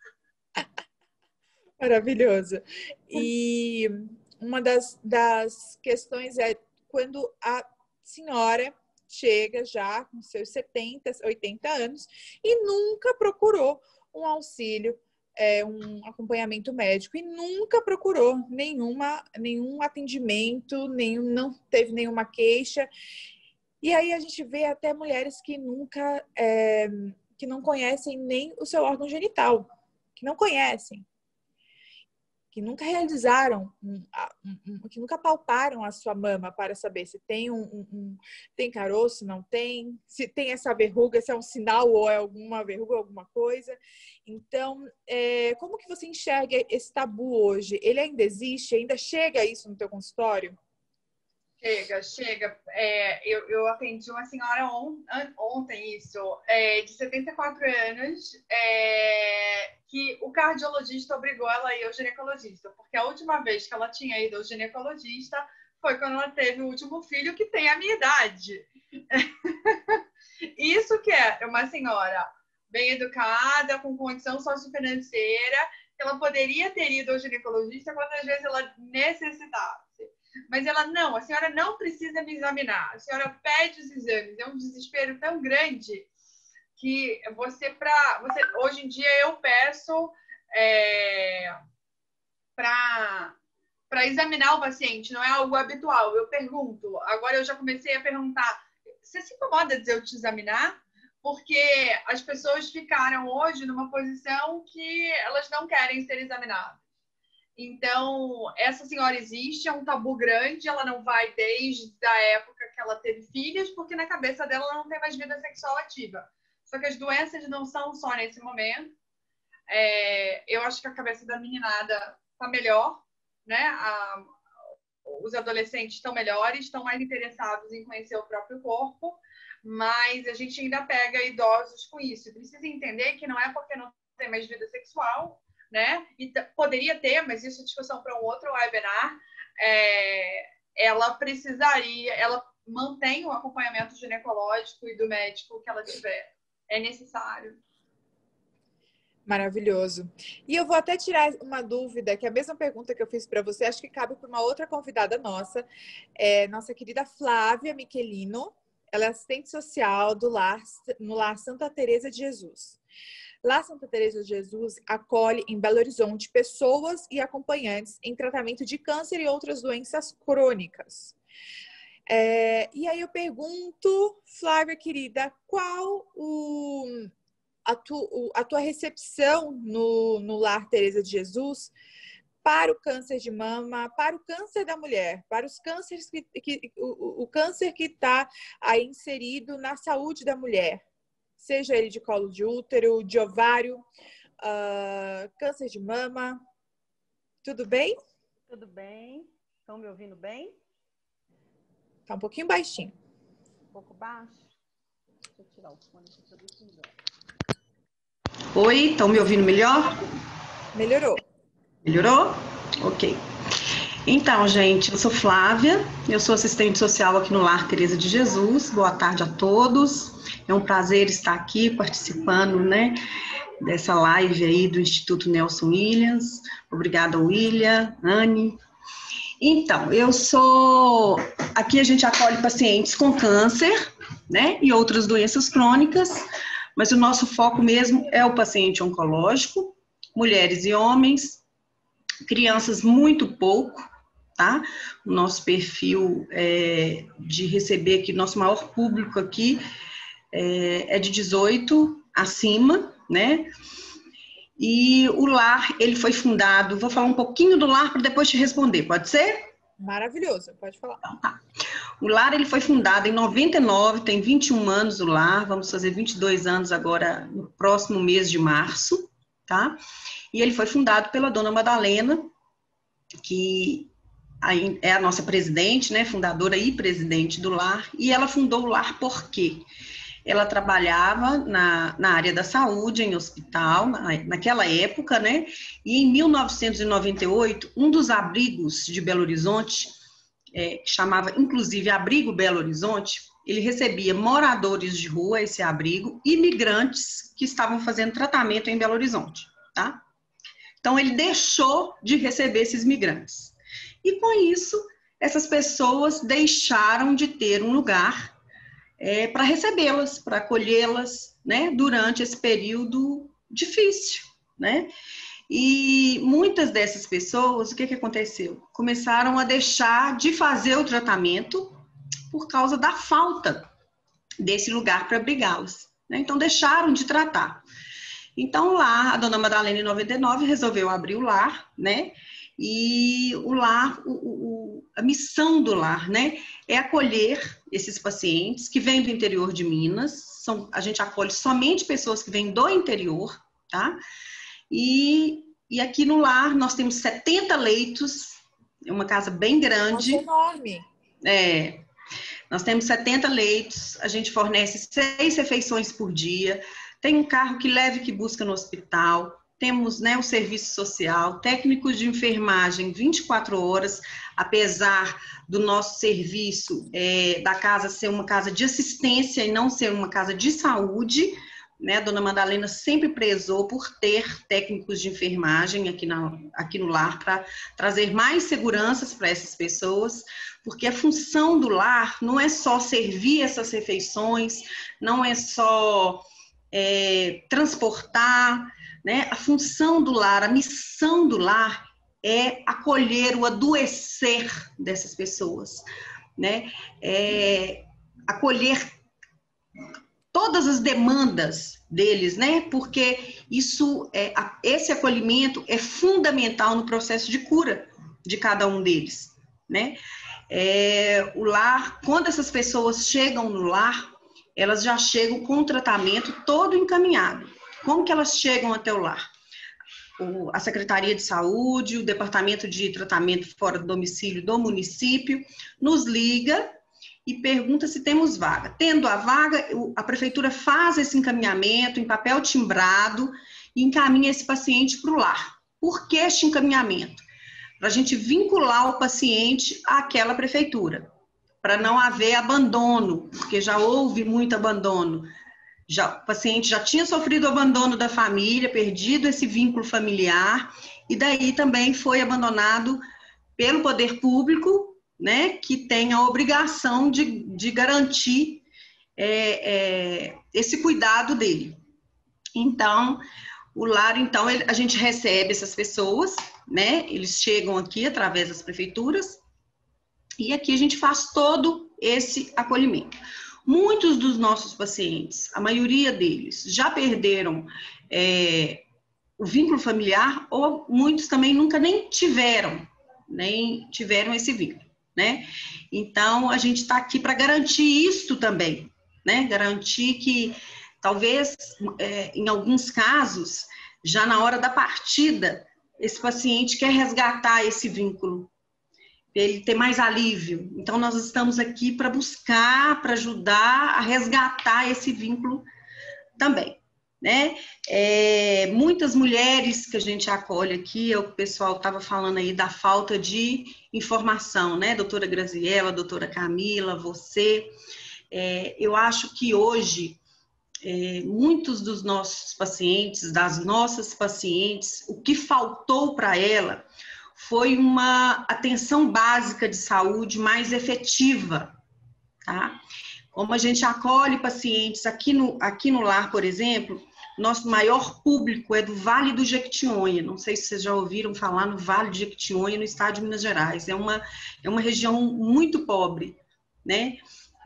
Speaker 2: Maravilhoso. E uma das, das questões é quando a senhora chega já com seus setenta, oitenta anos e nunca procurou um auxílio, é, um acompanhamento médico, e nunca procurou nenhuma, nenhum atendimento, nenhum, não teve nenhuma queixa. E aí a gente vê até mulheres que nunca, é, que não conhecem nem o seu órgão genital, que não conhecem, que nunca realizaram, um, um, um, que nunca palparam a sua mama para saber se tem um, um, um tem caroço, não tem, se tem essa verruga, se é um sinal ou é alguma verruga, alguma coisa. Então, é, como que você enxerga esse tabu hoje? Ele ainda existe? Ainda chega isso no teu consultório?
Speaker 5: Chega, chega. É, eu, eu atendi uma senhora on, ontem, isso, é, de setenta e quatro anos, é, que o cardiologista obrigou ela a ir ao ginecologista, porque a última vez que ela tinha ido ao ginecologista foi quando ela teve o último filho, que tem a minha idade. Isso que é uma senhora bem educada, com condição sociofinanceira, que ela poderia ter ido ao ginecologista quantas vezes ela necessitasse. Mas ela, não, a senhora não precisa me examinar. A senhora pede os exames. É um desespero tão grande que você, para você, hoje em dia, eu peço é, para para examinar o paciente. Não é algo habitual. Eu pergunto. Agora eu já comecei a perguntar. Você se incomoda de eu te examinar? Porque as pessoas ficaram hoje numa posição que elas não querem ser examinadas. Então, essa senhora existe, é um tabu grande, ela não vai desde a época que ela teve filhos, porque na cabeça dela ela não tem mais vida sexual ativa. Só que as doenças não são só nesse momento. É, eu acho que a cabeça da meninada está melhor, né? A, os adolescentes estão melhores, estão mais interessados em conhecer o próprio corpo, mas a gente ainda pega idosos com isso. Precisa entender que não é porque não tem mais vida sexual, né? E poderia ter, mas isso é discussão para um outro webinar. É, ela precisaria, ela mantém o acompanhamento ginecológico e do médico que ela tiver. É necessário.
Speaker 2: Maravilhoso. E eu vou até tirar uma dúvida, que é a mesma pergunta que eu fiz para você, acho que cabe para uma outra convidada nossa, é nossa querida Flávia Michelino. Ela é assistente social do lar, no Lar Santa Teresa de Jesus. Lá Santa Teresa de Jesus acolhe em Belo Horizonte pessoas e acompanhantes em tratamento de câncer e outras doenças crônicas. É, e aí eu pergunto, Flávia querida, qual o, a, tu, a tua recepção no, no Lar Teresa de Jesus para o câncer de mama, para o câncer da mulher, para os cânceres que, que o, o câncer que está aí inserido na saúde da mulher, seja ele de colo de útero, de ovário, uh, câncer de mama. Tudo bem?
Speaker 4: Tudo bem. Estão me ouvindo bem?
Speaker 2: Tá um pouquinho baixinho.
Speaker 4: Um pouco baixo? Deixa eu tirar o fone para poder melhor.
Speaker 6: Oi, estão me ouvindo melhor?
Speaker 2: Melhorou.
Speaker 6: Melhorou? Ok. Então, gente, eu sou Flávia, eu sou assistente social aqui no Lar Teresa de Jesus. Boa tarde a todos. É um prazer estar aqui participando, né, dessa live aí do Instituto Nelson Williams. Obrigada, William, Anne. Então, eu sou... Aqui a gente acolhe pacientes com câncer, né, e outras doenças crônicas, mas o nosso foco mesmo é o paciente oncológico, mulheres e homens, crianças muito pouco, tá? O nosso perfil é de receber aqui, nosso maior público aqui é, é de dezoito acima, né? E o lar, ele foi fundado, vou falar um pouquinho do lar para depois te responder, pode ser?
Speaker 2: Maravilhoso, pode falar.
Speaker 6: Então, tá. O lar, ele foi fundado em noventa e nove, tem vinte e um anos o lar, vamos fazer vinte e dois anos agora no próximo mês de março, tá? E ele foi fundado pela dona Madalena, que é a nossa presidente, né, fundadora e presidente do lar, e ela fundou o lar por quê? Ela trabalhava na, na área da saúde, em hospital, na, naquela época, né, e em mil novecentos e noventa e oito, um dos abrigos de Belo Horizonte, é, que chamava inclusive Abrigo Belo Horizonte, ele recebia moradores de rua, esse abrigo, e imigrantes que estavam fazendo tratamento em Belo Horizonte, tá? Então, ele deixou de receber esses migrantes. E, com isso, essas pessoas deixaram de ter um lugar é, para recebê-las, para acolhê-las, né, durante esse período difícil, né? E muitas dessas pessoas, o que, que aconteceu? Começaram a deixar de fazer o tratamento por causa da falta desse lugar para abrigá-las, né? Então, deixaram de tratar. Então, lá, a dona Madalena, em noventa e nove, resolveu abrir o lar, né? E o lar, o, o, a missão do lar, né? É acolher esses pacientes que vêm do interior de Minas. São, a gente acolhe somente pessoas que vêm do interior, tá? E, e aqui no lar nós temos setenta leitos, é uma casa bem grande.
Speaker 2: Nossa, enorme.
Speaker 6: É, nós temos setenta leitos, a gente fornece seis refeições por dia. Tem um carro que leva e que busca no hospital, temos, né, o serviço social, técnicos de enfermagem vinte e quatro horas, apesar do nosso serviço é, da casa ser uma casa de assistência e não ser uma casa de saúde, né? A dona Madalena sempre prezou por ter técnicos de enfermagem aqui, na, aqui no lar para trazer mais seguranças para essas pessoas, porque a função do lar não é só servir essas refeições, não é só... É, transportar, né? A função do lar, a missão do lar é acolher o adoecer dessas pessoas, né? É, acolher todas as demandas deles, né? Porque isso é, esse acolhimento é fundamental no processo de cura de cada um deles, né? É, o lar, quando essas pessoas chegam no lar, elas já chegam com o tratamento todo encaminhado. Como que elas chegam até o lar? O, a Secretaria de Saúde, o Departamento de Tratamento Fora do Domicílio do município, nos liga e pergunta se temos vaga. Tendo a vaga, a Prefeitura faz esse encaminhamento em papel timbrado e encaminha esse paciente para o lar. Por que este encaminhamento? Para a gente vincular o paciente àquela prefeitura, para não haver abandono, porque já houve muito abandono. Já, o paciente já tinha sofrido o abandono da família, perdido esse vínculo familiar, e daí também foi abandonado pelo poder público, né, que tem a obrigação de, de garantir é, é, esse cuidado dele. Então, o lar, então, ele, a gente recebe essas pessoas, né, eles chegam aqui através das prefeituras, e aqui a gente faz todo esse acolhimento. Muitos dos nossos pacientes, a maioria deles, já perderam é, o vínculo familiar, ou muitos também nunca nem tiveram, nem tiveram esse vínculo, né? Então, a gente está aqui para garantir isso também, né? Garantir que, talvez, é, em alguns casos, já na hora da partida, esse paciente quer resgatar esse vínculo, ele ter mais alívio. Então, nós estamos aqui para buscar, para ajudar a resgatar esse vínculo também, né? É, muitas mulheres que a gente acolhe aqui, o pessoal estava falando aí da falta de informação, né? Doutora Graziela, doutora Camila, você. É, eu acho que hoje, é, muitos dos nossos pacientes, das nossas pacientes, o que faltou para ela foi uma atenção básica de saúde mais efetiva, tá? Como a gente acolhe pacientes aqui no, aqui no lar, por exemplo, nosso maior público é do Vale do Jequitinhonha. Não sei se vocês já ouviram falar no Vale do Jequitinhonha, no estado de Minas Gerais. É uma, é uma região muito pobre, né?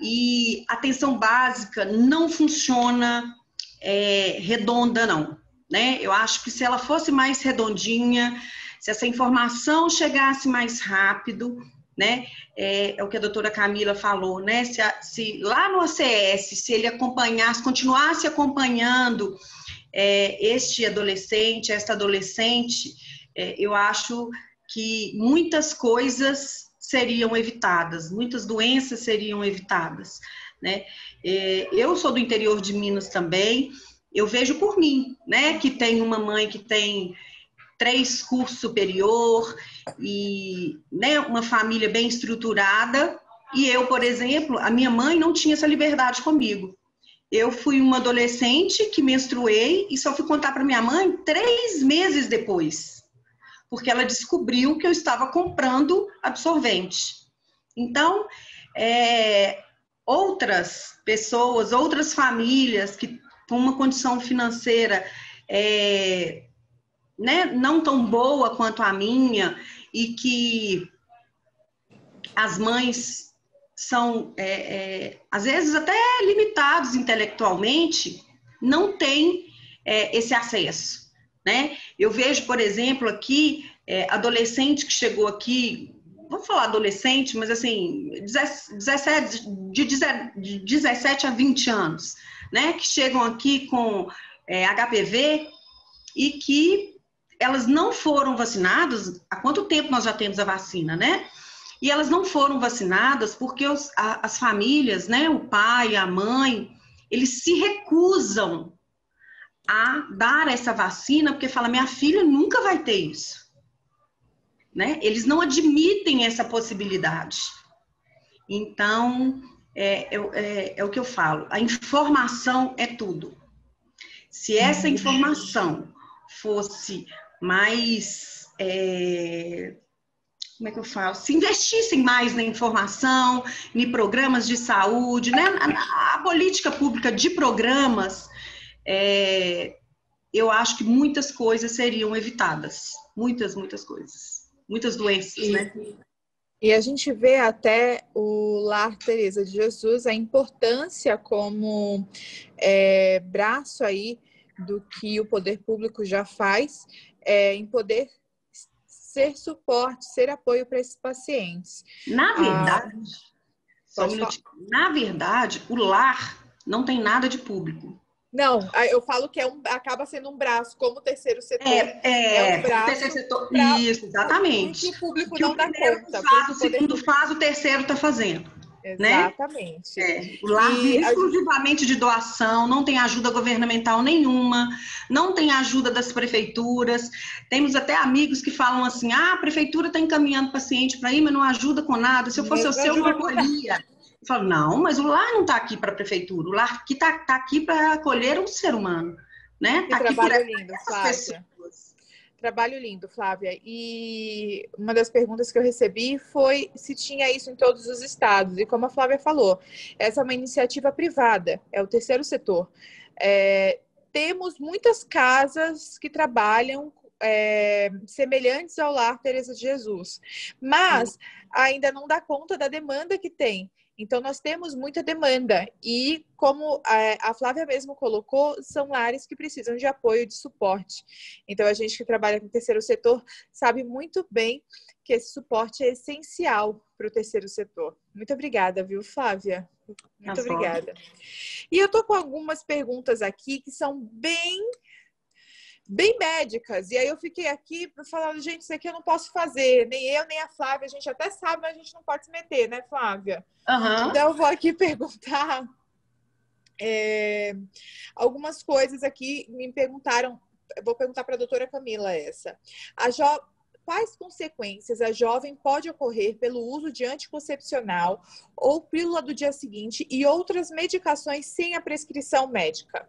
Speaker 6: E atenção básica não funciona é, redonda, não, né? Eu acho que se ela fosse mais redondinha, se essa informação chegasse mais rápido, né, é, é o que a doutora Camila falou, né, se, a, se lá no A C S, se ele acompanhasse, continuasse acompanhando é, este adolescente, esta adolescente, é, eu acho que muitas coisas seriam evitadas, muitas doenças seriam evitadas, né. É, eu sou do interior de Minas também, eu vejo por mim, né, que tem uma mãe que tem três cursos superior e, né, uma família bem estruturada, e eu, por exemplo, a minha mãe não tinha essa liberdade comigo. Eu fui uma adolescente que menstruei e só fui contar para minha mãe três meses depois, porque ela descobriu que eu estava comprando absorvente. Então, é, outras pessoas, outras famílias que com uma condição financeira é, né, não tão boa quanto a minha, e que as mães são, é, é, às vezes, até limitados intelectualmente, não têm é, esse acesso, né? Eu vejo, por exemplo, aqui, é, adolescente que chegou aqui, vou falar adolescente, mas assim, dezessete, de dezessete a vinte anos, né, que chegam aqui com é, H P V e que elas não foram vacinadas. Há quanto tempo nós já temos a vacina, né? E elas não foram vacinadas porque os, a, as famílias, né, o pai, a mãe, eles se recusam a dar essa vacina porque fala, minha filha nunca vai ter isso, né? Eles não admitem essa possibilidade. Então, é, é, é o que eu falo, a informação é tudo. Se essa informação fosse mais, é, como é que eu falo? Se investissem mais na informação, em programas de saúde, né? A, a política pública de programas, é, eu acho que muitas coisas seriam evitadas. Muitas, muitas coisas. Muitas doenças,
Speaker 2: e,
Speaker 6: né?
Speaker 2: E a gente vê até o Lar Teresa de Jesus, a importância como é, braço aí do que o poder público já faz, é, em poder ser suporte, ser apoio para esses pacientes.
Speaker 6: Na verdade, ah, só um minutinho. Na verdade, o lar não tem nada de público.
Speaker 2: Não, eu falo que é um, acaba sendo um braço, como o terceiro setor.
Speaker 6: É, é,
Speaker 2: é um braço
Speaker 6: terceiro setor. Pra, isso, exatamente.
Speaker 2: Que o público
Speaker 6: que
Speaker 2: não
Speaker 6: o
Speaker 2: dá conta.
Speaker 6: Faz, o segundo faz, o terceiro está fazendo.
Speaker 2: Exatamente.
Speaker 6: Né? É, o lar vive exclusivamente de doação, não tem ajuda governamental nenhuma, não tem ajuda das prefeituras. Temos até amigos que falam assim, ah, a prefeitura está encaminhando paciente para ir, mas não ajuda com nada. Se eu fosse o seu, eu acolhia. Eu falo, não, mas o lar não está aqui para a prefeitura, o lar aqui está tá aqui para acolher um ser humano, né?
Speaker 2: Que
Speaker 6: Tá aqui
Speaker 2: trabalho
Speaker 6: por
Speaker 2: lindo,
Speaker 6: essas
Speaker 2: Flávia.
Speaker 6: pessoas.
Speaker 2: Trabalho lindo, Flávia. E uma das perguntas que eu recebi foi se tinha isso em todos os estados. E como a Flávia falou, essa é uma iniciativa privada, é o terceiro setor. É, temos muitas casas que trabalham é, semelhantes ao Lar Teresa de Jesus, mas ainda não dá conta da demanda que tem. Então, nós temos muita demanda e, como a Flávia mesmo colocou, são lares que precisam de apoio, de suporte. Então, a gente que trabalha com o terceiro setor sabe muito bem que esse suporte é essencial para o terceiro setor. Muito obrigada, viu, Flávia? Muito
Speaker 6: Tá
Speaker 2: obrigada. E eu estou com algumas perguntas aqui que são bem... bem médicas, e aí eu fiquei aqui falando, gente, isso aqui eu não posso fazer, nem eu, nem a Flávia, a gente até sabe, mas a gente não pode se meter, né, Flávia?
Speaker 6: Uhum.
Speaker 2: Então eu vou aqui perguntar é, algumas coisas aqui, me perguntaram, eu vou perguntar para a doutora Camila essa. A jo... Quais consequências a jovem pode ocorrer pelo uso de anticoncepcional ou pílula do dia seguinte e outras medicações sem a prescrição médica?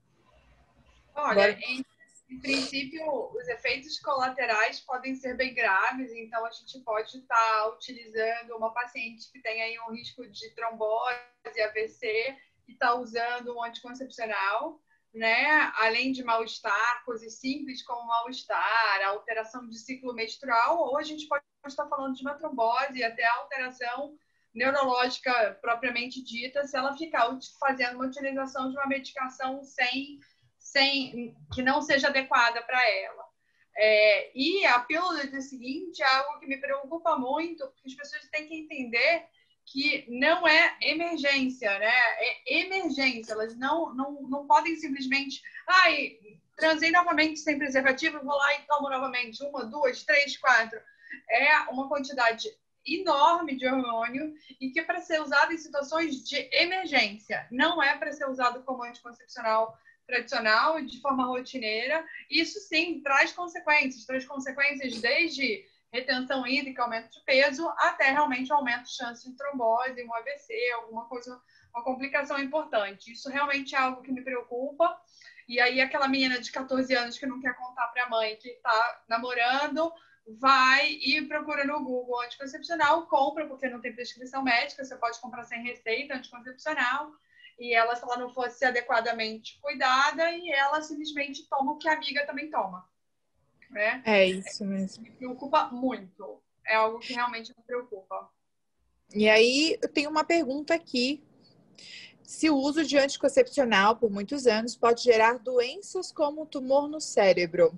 Speaker 5: Olha, em Em princípio, os efeitos colaterais podem ser bem graves, então a gente pode estar utilizando uma paciente que tem aí um risco de trombose, A V C, e está usando um anticoncepcional, né? Além de mal-estar, coisas simples como mal-estar, alteração de ciclo menstrual, ou a gente pode estar falando de uma trombose e até alteração neurológica propriamente dita, se ela ficar fazendo uma utilização de uma medicação sem Sem, que não seja adequada para ela. É, e a pílula do dia seguinte é algo que me preocupa muito, porque as pessoas têm que entender que não é emergência, né? É emergência. Elas não, não, não podem simplesmente... Ai, transei novamente sem preservativo, vou lá e tomo novamente. Uma, duas, três, quatro. É uma quantidade enorme de hormônio e que é para ser usado em situações de emergência. Não é para ser usado como anticoncepcional tradicional, de forma rotineira. Isso sim traz consequências, traz consequências desde retenção hídrica, aumento de peso, até realmente aumento de chance de trombose, um A V C, alguma coisa, uma complicação importante. Isso realmente é algo que me preocupa. E aí aquela menina de catorze anos que não quer contar para a mãe que está namorando, vai e procura no Google anticoncepcional, compra, porque não tem prescrição médica, você pode comprar sem receita anticoncepcional, e ela, se ela não fosse adequadamente cuidada, e ela simplesmente toma o que a amiga também toma. Né?
Speaker 2: É isso mesmo.
Speaker 5: Me preocupa muito. É algo que realmente me preocupa.
Speaker 2: E aí, eu tenho uma pergunta aqui. Se o uso de anticoncepcional por muitos anos pode gerar doenças como tumor no cérebro?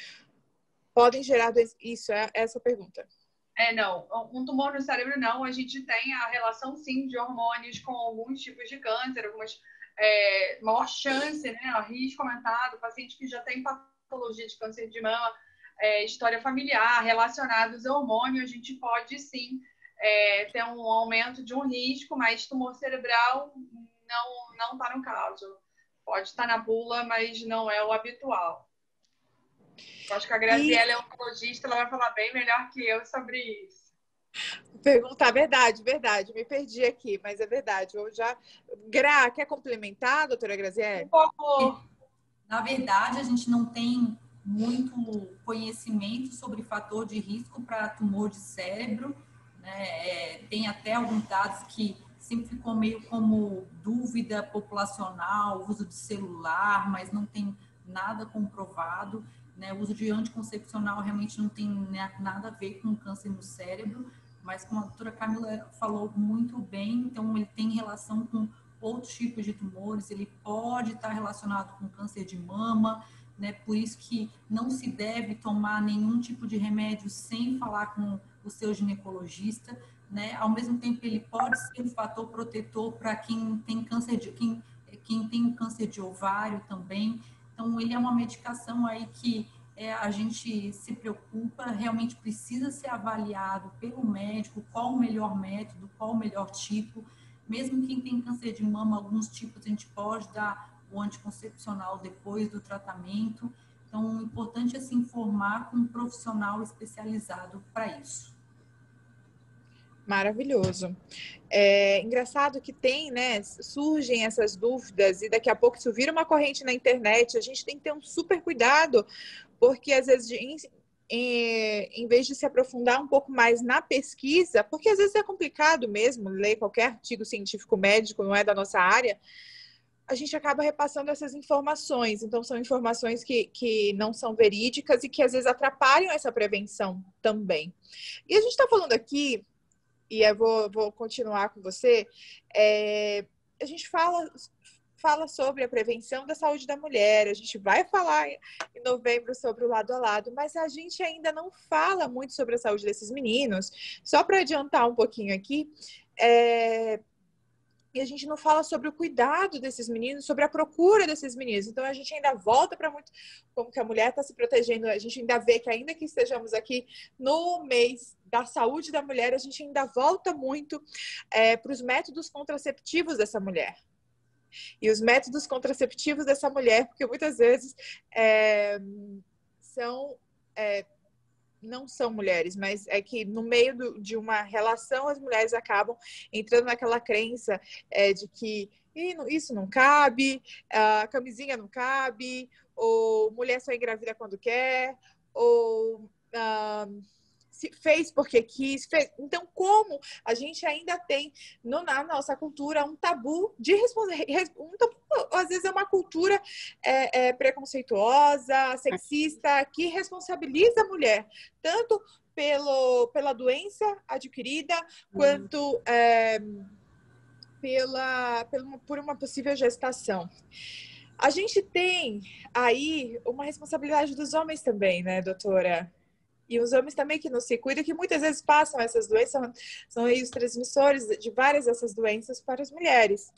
Speaker 2: Podem gerar doenças? Isso, é essa a pergunta.
Speaker 5: É, não. Um tumor no cérebro, não. A gente tem a relação, sim, de hormônios com alguns tipos de câncer, algumas é, maior chance, né? O risco aumentado, paciente que já tem patologia de câncer de mama, é, história familiar, relacionados ao hormônio, a gente pode, sim, é, ter um aumento de um risco, mas tumor cerebral não não está no caso. Pode estar na bula, mas não é o habitual. Eu acho que a Graziella e... é oncologista, ela vai falar bem melhor que eu sobre isso.
Speaker 2: Perguntar, verdade, verdade. Me perdi aqui, mas é verdade. Eu já... Gra, quer complementar, doutora Graziella?
Speaker 5: Por favor.
Speaker 3: Na verdade, a gente não tem muito conhecimento sobre fator de risco para tumor de cérebro, né? É, tem até alguns dados que sempre ficou meio como dúvida populacional, uso de celular, mas não tem nada comprovado. Né? O uso de anticoncepcional realmente não tem nada a ver com câncer no cérebro, mas como a doutora Camila falou muito bem, então ele tem relação com outros tipos de tumores, ele pode estar relacionado com câncer de mama, né? Por isso que não se deve tomar nenhum tipo de remédio sem falar com o seu ginecologista, né? Ao mesmo tempo, ele pode ser um fator protetor para quem tem câncer de quem, quem tem câncer de ovário também. Então, ele é uma medicação aí que é, a gente se preocupa, realmente precisa ser avaliado pelo médico, qual o melhor método, qual o melhor tipo. Mesmo quem tem câncer de mama, alguns tipos a gente pode dar o anticoncepcional depois do tratamento. Então, o importante é se informar com um profissional especializado para isso.
Speaker 2: Maravilhoso. É engraçado que tem, né, surgem essas dúvidas e daqui a pouco isso vira uma corrente na internet, a gente tem que ter um super cuidado, porque às vezes em, em, em vez de se aprofundar um pouco mais na pesquisa, porque às vezes é complicado mesmo ler qualquer artigo científico médico, não é da nossa área, a gente acaba repassando essas informações. Então, são informações que, que não são verídicas e que às vezes atrapalham essa prevenção também. E a gente está falando aqui, e eu vou, vou continuar com você, é, a gente fala, fala sobre a prevenção da saúde da mulher, a gente vai falar em novembro sobre o lado a lado, mas a gente ainda não fala muito sobre a saúde desses meninos. Só para adiantar um pouquinho aqui, é, e a gente não fala sobre o cuidado desses meninos, sobre a procura desses meninos. Então, a gente ainda volta para muito como que a mulher está se protegendo. A gente ainda vê que, ainda que estejamos aqui no mês da saúde da mulher, a gente ainda volta muito é, para os métodos contraceptivos dessa mulher. E os métodos contraceptivos dessa mulher, porque muitas vezes é, são... É, não são mulheres, mas é que no meio do, de uma relação as mulheres acabam entrando naquela crença é, de que isso não cabe, a camisinha não cabe, ou mulher só engravida quando quer, ou ah, se fez porque quis. Fez. Então, como a gente ainda tem no, na nossa cultura um tabu de responsabilidade, um tabu, às vezes é uma cultura é, é, preconceituosa, sexista, que responsabiliza a mulher, tanto pelo, pela doença adquirida, uhum. quanto é, pela, pela, por uma possível gestação. A gente tem aí uma responsabilidade dos homens também, né, doutora? E os homens também que não se cuidam, que muitas vezes passam essas doenças, são, são aí os transmissores de várias dessas doenças para as mulheres.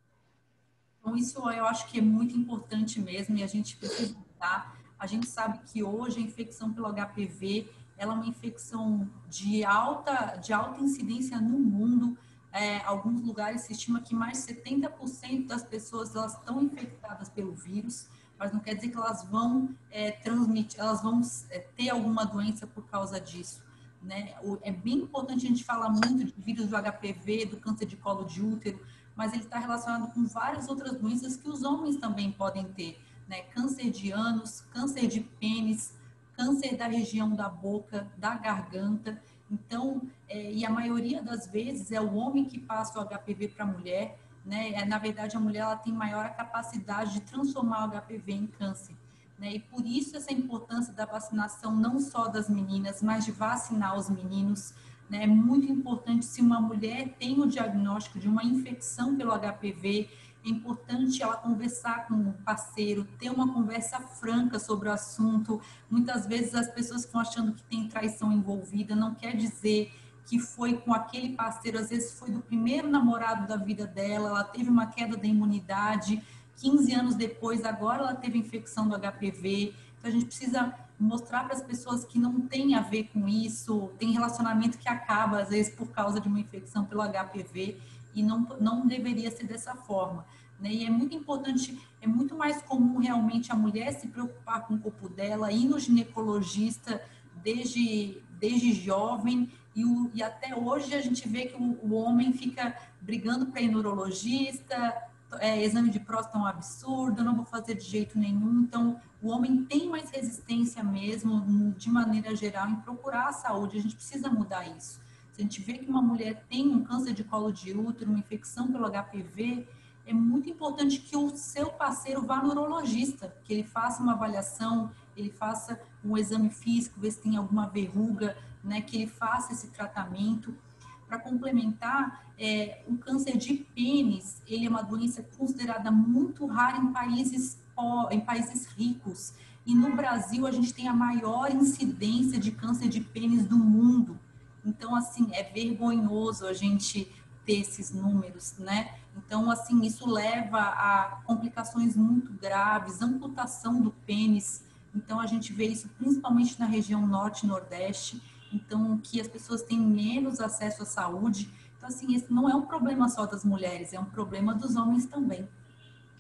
Speaker 3: Então, isso eu acho que é muito importante mesmo, e a gente precisa mudar. A gente sabe que hoje a infecção pelo H P V, ela é uma infecção de alta, de alta incidência no mundo. É, alguns lugares se estima que mais de setenta por cento das pessoas elas estão infectadas pelo vírus, mas não quer dizer que elas vão é, transmitir, elas vão é, ter alguma doença por causa disso, né? É bem importante a gente falar muito de vírus do H P V, do câncer de colo de útero, mas ele está relacionado com várias outras doenças que os homens também podem ter, né? Câncer de ânus, câncer de pênis, câncer da região da boca, da garganta. Então, é, e a maioria das vezes é o homem que passa o H P V para a mulher, né? Na verdade, a mulher ela tem maior capacidade de transformar o H P V em câncer, né? E por isso essa importância da vacinação, não só das meninas, mas de vacinar os meninos, né? É muito importante, se uma mulher tem o diagnóstico de uma infecção pelo H P V, é importante ela conversar com o parceiro, ter uma conversa franca sobre o assunto. Muitas vezes as pessoas estão achando que tem traição envolvida, não quer dizer que foi com aquele parceiro, às vezes foi do primeiro namorado da vida dela, ela teve uma queda da imunidade, quinze anos depois, agora ela teve infecção do H P V. Então, a gente precisa mostrar para as pessoas que não tem a ver com isso, tem relacionamento que acaba, às vezes, por causa de uma infecção pelo H P V, e não, não deveria ser dessa forma, né? E é muito importante, é muito mais comum realmente a mulher se preocupar com o corpo dela, ir no ginecologista desde, desde jovem, e, o, e até hoje a gente vê que o, o homem fica brigando para ir no urologista, é, exame de próstata é um absurdo, não vou fazer de jeito nenhum. Então, o homem tem mais resistência mesmo, de maneira geral, em procurar a saúde. A gente precisa mudar isso. Se a gente vê que uma mulher tem um câncer de colo de útero, uma infecção pelo H P V, é muito importante que o seu parceiro vá no urologista, que ele faça uma avaliação, ele faça um exame físico, ver se tem alguma verruga, né, que ele faça esse tratamento. Para complementar, é, o câncer de pênis, ele é uma doença considerada muito rara em países, em países ricos. E no Brasil, a gente tem a maior incidência de câncer de pênis do mundo. Então, assim, é vergonhoso a gente ter esses números, né? Então, assim, isso leva a complicações muito graves, amputação do pênis. Então, a gente vê isso principalmente na região norte e nordeste. Então, que as pessoas têm menos acesso à saúde. Então, assim, esse não é um problema só das mulheres, é um problema dos homens também.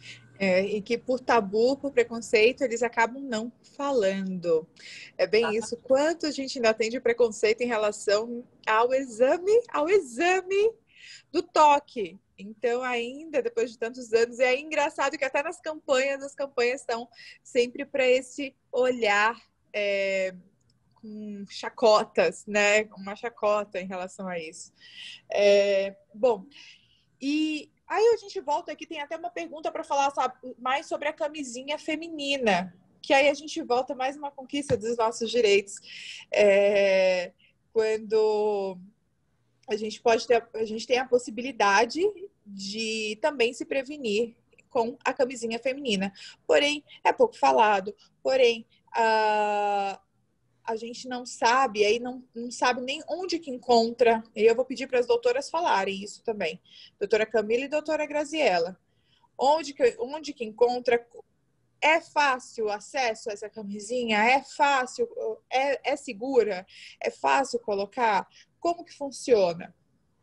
Speaker 2: É, e que por tabu, por preconceito, eles acabam não falando. É bem isso. Quanto a gente ainda tem de preconceito em relação ao exame, ao exame do toque. Então, ainda, depois de tantos anos, é engraçado que até nas campanhas, as campanhas estão sempre para esse olhar é, com chacotas, né? Uma chacota em relação a isso. É, bom, e aí a gente volta aqui, tem até uma pergunta para falar, sabe, mais sobre a camisinha feminina, que aí a gente volta mais uma conquista dos nossos direitos. É, quando a gente pode ter, a gente tem a possibilidade de também se prevenir com a camisinha feminina. Porém, é pouco falado, porém, a, a gente não sabe, aí não, não sabe nem onde que encontra, e eu vou pedir para as doutoras falarem isso também, doutora Camila e doutora Graziela, onde que, onde que encontra, é fácil o acesso a essa camisinha, é fácil, é, é segura, é fácil colocar, como que funciona?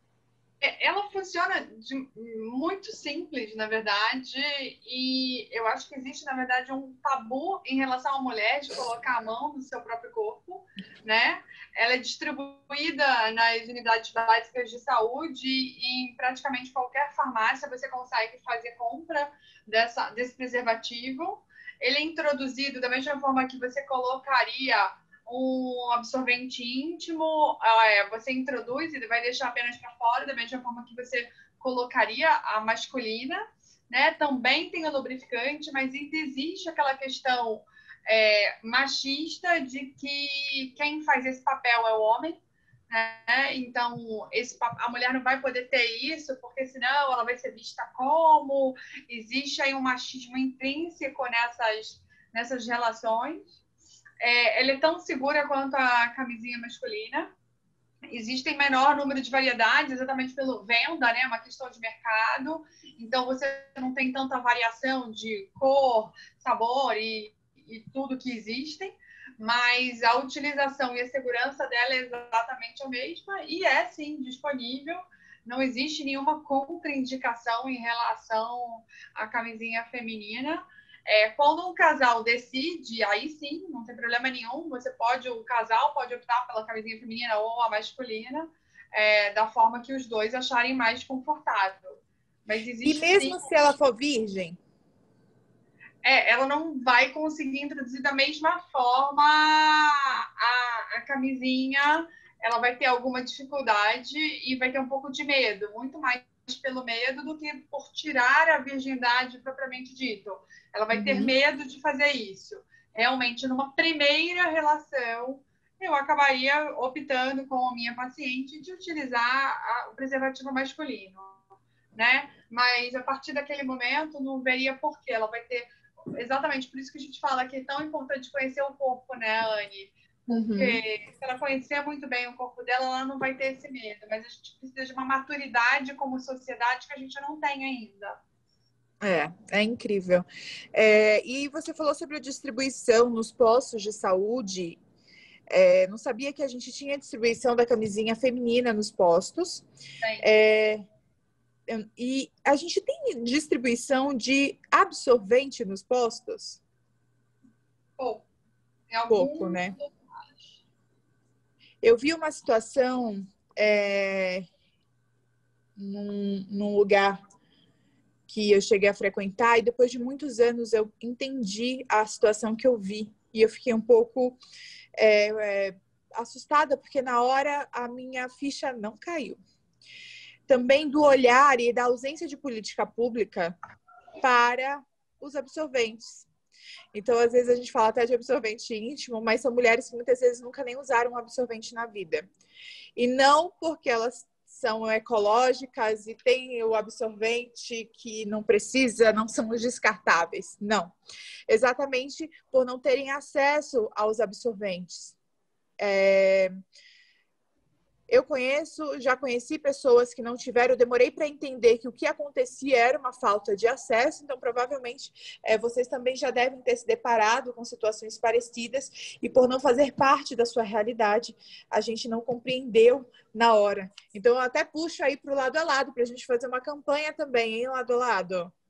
Speaker 5: Ela funciona de, muito simples, na verdade, e eu acho que existe, na verdade, um tabu em relação à mulher de colocar a mão no seu próprio corpo, né? Ela é distribuída nas unidades básicas de saúde e em praticamente qualquer farmácia você consegue fazer compra dessa, desse preservativo. Ele é introduzido da mesma forma que você colocaria um absorvente íntimo, é, você introduz e vai deixar apenas para fora, da mesma forma que você colocaria a masculina, né? Também tem o lubrificante, mas existe aquela questão é, machista de que quem faz esse papel é o homem, né? Então esse, a mulher não vai poder ter isso, porque senão ela vai ser vista como... Existe aí um machismo intrínseco nessas, nessas relações. É, ela é tão segura quanto a camisinha masculina. Existem menor número de variedades, exatamente pelo venda, né? Uma questão de mercado. Então, você não tem tanta variação de cor, sabor e, e tudo que existem. Mas a utilização e a segurança dela é exatamente a mesma. E é, sim, disponível. Não existe nenhuma contraindicação em relação à camisinha feminina. É, quando um casal decide, aí sim, não tem problema nenhum, você pode, o casal pode optar pela camisinha feminina ou a masculina, é, da forma que os dois acharem mais confortável. Mas existe,
Speaker 2: e mesmo
Speaker 5: sim,
Speaker 2: se ela for virgem?
Speaker 5: É, ela não vai conseguir introduzir da mesma forma a, a camisinha, ela vai ter alguma dificuldade e vai ter um pouco de medo, muito mais pelo medo do que por tirar a virgindade propriamente dito. Ela vai uhum. ter medo de fazer isso. Realmente, numa primeira relação, eu acabaria optando com a minha paciente de utilizar a, o preservativo masculino, né? Mas a partir daquele momento, não veria por quê. Ela vai ter... Exatamente, por isso que a gente fala que é tão importante conhecer o corpo, né, Anne? Porque uhum. se ela conhecer muito bem o corpo dela, ela não vai ter esse medo. Mas a gente precisa de uma maturidade como sociedade que a gente não tem ainda.
Speaker 2: É, é incrível. É, e você falou sobre a distribuição nos postos de saúde. É, não sabia que a gente tinha distribuição da camisinha feminina nos postos. É, e a gente tem distribuição de absorvente nos postos?
Speaker 5: Pouco.
Speaker 2: Pouco, né? Eu vi uma situação é, num, num lugar que eu cheguei a frequentar e depois de muitos anos eu entendi a situação que eu vi e eu fiquei um pouco é, é, assustada porque na hora a minha ficha não caiu. Também do olhar e da ausência de política pública para os absorventes. Então, às vezes a gente fala até de absorvente íntimo, mas são mulheres que muitas vezes nunca nem usaram um absorvente na vida. E não porque elas são ecológicas e têm o absorvente que não precisa, não são os descartáveis. Não. Exatamente por não terem acesso aos absorventes. É... Eu conheço, já conheci pessoas que não tiveram, eu demorei para entender que o que acontecia era uma falta de acesso, então provavelmente é, vocês também já devem ter se deparado com situações parecidas e por não fazer parte da sua realidade, a gente não compreendeu na hora. Então eu até puxo aí para o lado a lado, para a gente fazer uma campanha também, hein, lado a lado.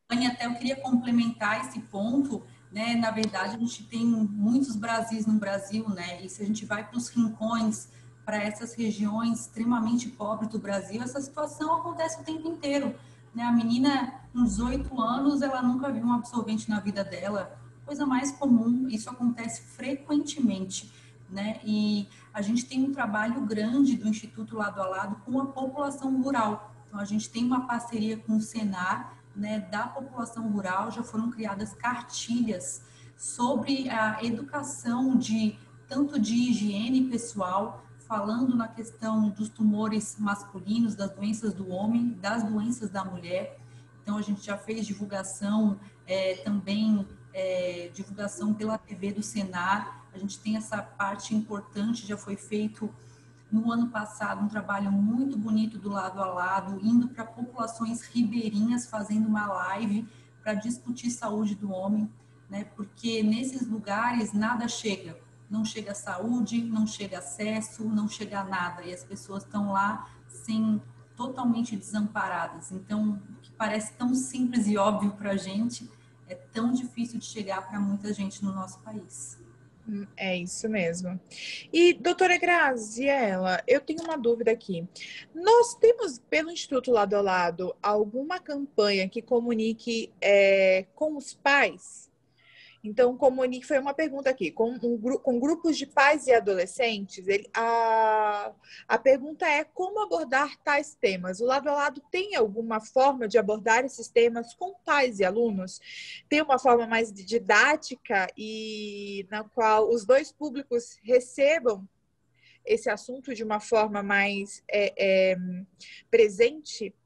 Speaker 3: Anny, até eu queria complementar esse ponto, né? Na verdade, a gente tem muitos Brasis no Brasil, né? E se a gente vai para os rincões, para essas regiões extremamente pobres do Brasil, essa situação acontece o tempo inteiro, né? A menina, com dezoito anos, ela nunca viu um absorvente na vida dela, coisa mais comum, isso acontece frequentemente, né? E a gente tem um trabalho grande do Instituto Lado a Lado com a população rural. Então, a gente tem uma parceria com o Senar, né, da população rural, já foram criadas cartilhas sobre a educação de tanto de higiene pessoal, falando na questão dos tumores masculinos, das doenças do homem, das doenças da mulher. Então, a gente já fez divulgação, é, também é, divulgação pela T V do Senar. A gente tem essa parte importante, já foi feito no ano passado um trabalho muito bonito do Lado a Lado, indo para populações ribeirinhas, fazendo uma live para discutir saúde do homem, né? Porque nesses lugares nada chega, não chega saúde, não chega acesso, não chega nada, e as pessoas estão lá sem, totalmente desamparadas. Então, o que parece tão simples e óbvio para a gente, é tão difícil de chegar para muita gente no nosso país.
Speaker 2: É isso mesmo. E, doutora Graziela, eu tenho uma dúvida aqui. Nós temos, pelo Instituto Lado a Lado, alguma campanha que comunique é, com os pais? Então, comunique, foi uma pergunta aqui, com, um, com grupos de pais e adolescentes, ele, a, a pergunta é como abordar tais temas? O Lado a Lado tem alguma forma de abordar esses temas com pais e alunos? Tem uma forma mais didática e na qual os dois públicos recebam esse assunto de uma forma mais é, é, presente?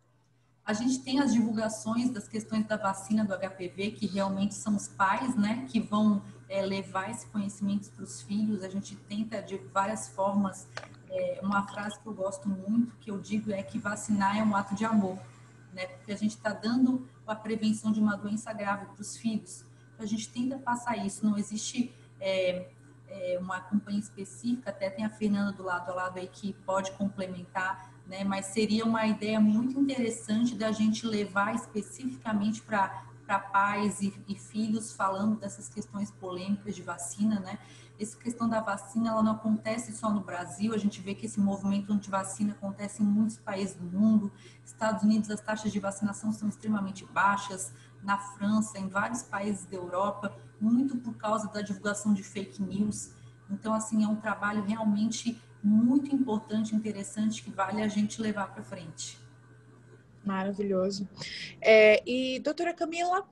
Speaker 3: A gente tem as divulgações das questões da vacina do H P V, que realmente são os pais, né, que vão é, levar esse conhecimento para os filhos. A gente tenta de várias formas. É, uma frase que eu gosto muito, que eu digo, é que vacinar é um ato de amor, né, porque a gente está dando a prevenção de uma doença grave para os filhos. Então, a gente tenta passar isso. Não existe é, é, uma campanha específica, até tem a Fernanda do Lado a Lado aí que pode complementar, né? Mas seria uma ideia muito interessante da gente levar especificamente para para pais e, e filhos, falando dessas questões polêmicas de vacina, né? Essa questão da vacina, ela não acontece só no Brasil, a gente vê que esse movimento anti-vacina acontece em muitos países do mundo. Estados Unidos, as taxas de vacinação são extremamente baixas, na França, em vários países da Europa, muito por causa da divulgação de fake news. Então, assim, é um trabalho realmente muito importante, interessante, que vale a gente levar para frente.
Speaker 2: Maravilhoso. É, e, doutora Camila?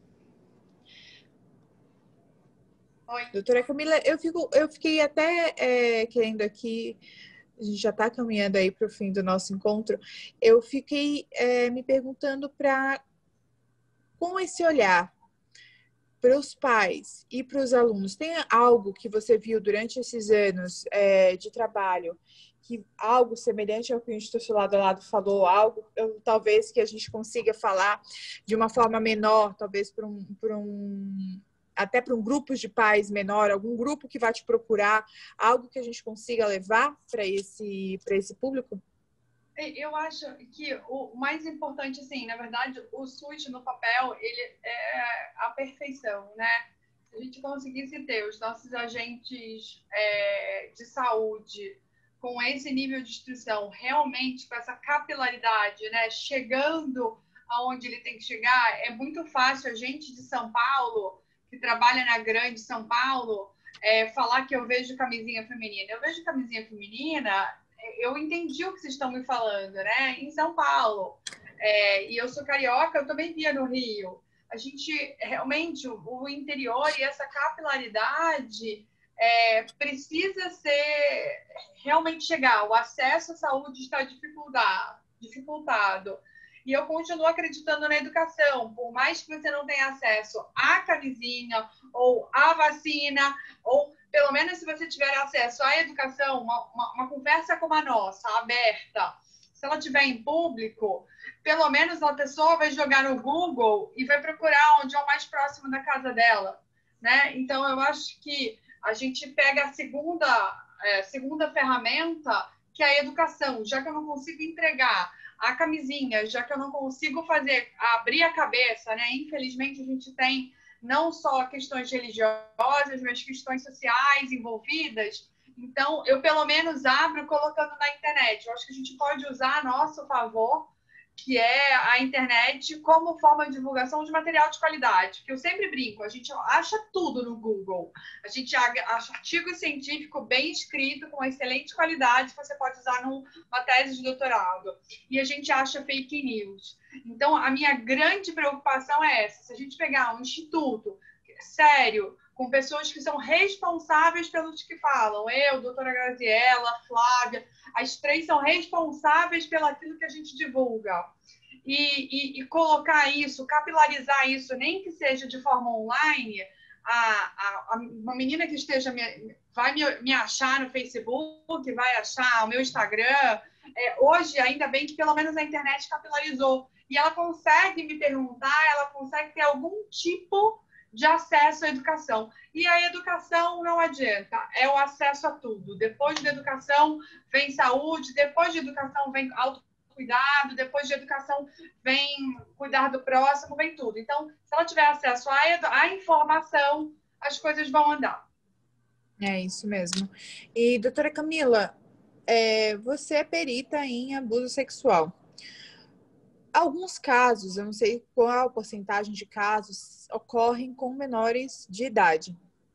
Speaker 5: Oi.
Speaker 2: Doutora Camila, eu, fico, eu fiquei até é, querendo aqui, a gente já está caminhando aí para o fim do nosso encontro, eu fiquei é, me perguntando para, com esse olhar, para os pais e para os alunos, tem algo que você viu durante esses anos é, de trabalho, que algo semelhante ao que o Instituto Lado a Lado falou, algo eu, talvez que a gente consiga falar de uma forma menor, talvez para um, para um até para um grupo de pais menor, algum grupo que vai te procurar, algo que a gente consiga levar para esse, para esse público?
Speaker 5: Eu acho que o mais importante, assim, na verdade, o S U S no papel, ele é a perfeição, né? Se a gente conseguisse ter os nossos agentes é, de saúde com esse nível de instrução, realmente com essa capilaridade, né? Chegando aonde ele tem que chegar, é muito fácil a gente de São Paulo, que trabalha na grande São Paulo, é, falar que eu vejo camisinha feminina. Eu vejo camisinha feminina... Eu entendi o que vocês estão me falando, né? Em São Paulo. É, e eu sou carioca, eu também via no Rio. A gente, realmente, o, o interior e essa capilaridade é, precisa ser, realmente chegar. O acesso à saúde está dificultado, dificultado. E eu continuo acreditando na educação. Por mais que você não tenha acesso à camisinha, ou à vacina, ou... pelo menos se você tiver acesso à educação, uma, uma, uma conversa como a nossa, aberta, se ela tiver em público, pelo menos a pessoa vai jogar no Google e vai procurar onde é o mais próximo da casa dela, né? Então, eu acho que a gente pega a segunda, é, segunda ferramenta, que é a educação. Já que eu não consigo entregar a camisinha, já que eu não consigo fazer, abrir a cabeça, né? Infelizmente, a gente tem não só questões religiosas, mas questões sociais envolvidas. Então, eu pelo menos abro colocando na internet. Eu acho que a gente pode usar a nosso favor, que é a internet, como forma de divulgação de material de qualidade. Que eu sempre brinco, a gente acha tudo no Google. A gente acha artigo científico bem escrito, com excelente qualidade, que você pode usar numa tese de doutorado. E a gente acha fake news. Então, a minha grande preocupação é essa. Se a gente pegar um instituto sério, com pessoas que são responsáveis pelos que falam, eu, doutora Graziella, Flávia, as três são responsáveis pelo aquilo que a gente divulga. E, e, e colocar isso, capilarizar isso, nem que seja de forma online, a, a, a, uma menina que esteja me, vai me, me achar no Facebook, vai achar o meu Instagram. É, hoje, ainda bem que pelo menos a internet capilarizou. E ela consegue me perguntar, ela consegue ter algum tipo de acesso à educação. E a educação não adianta, é o acesso a tudo. Depois da educação vem saúde, depois de educação vem autocuidado, depois de educação vem cuidar do próximo, vem tudo. Então, se ela tiver acesso à, à informação, as coisas vão andar.
Speaker 2: É isso mesmo. E, doutora Camila, é, você é perita em abuso sexual. Alguns casos, eu não sei qual a porcentagem de casos, ocorrem com menores de idade.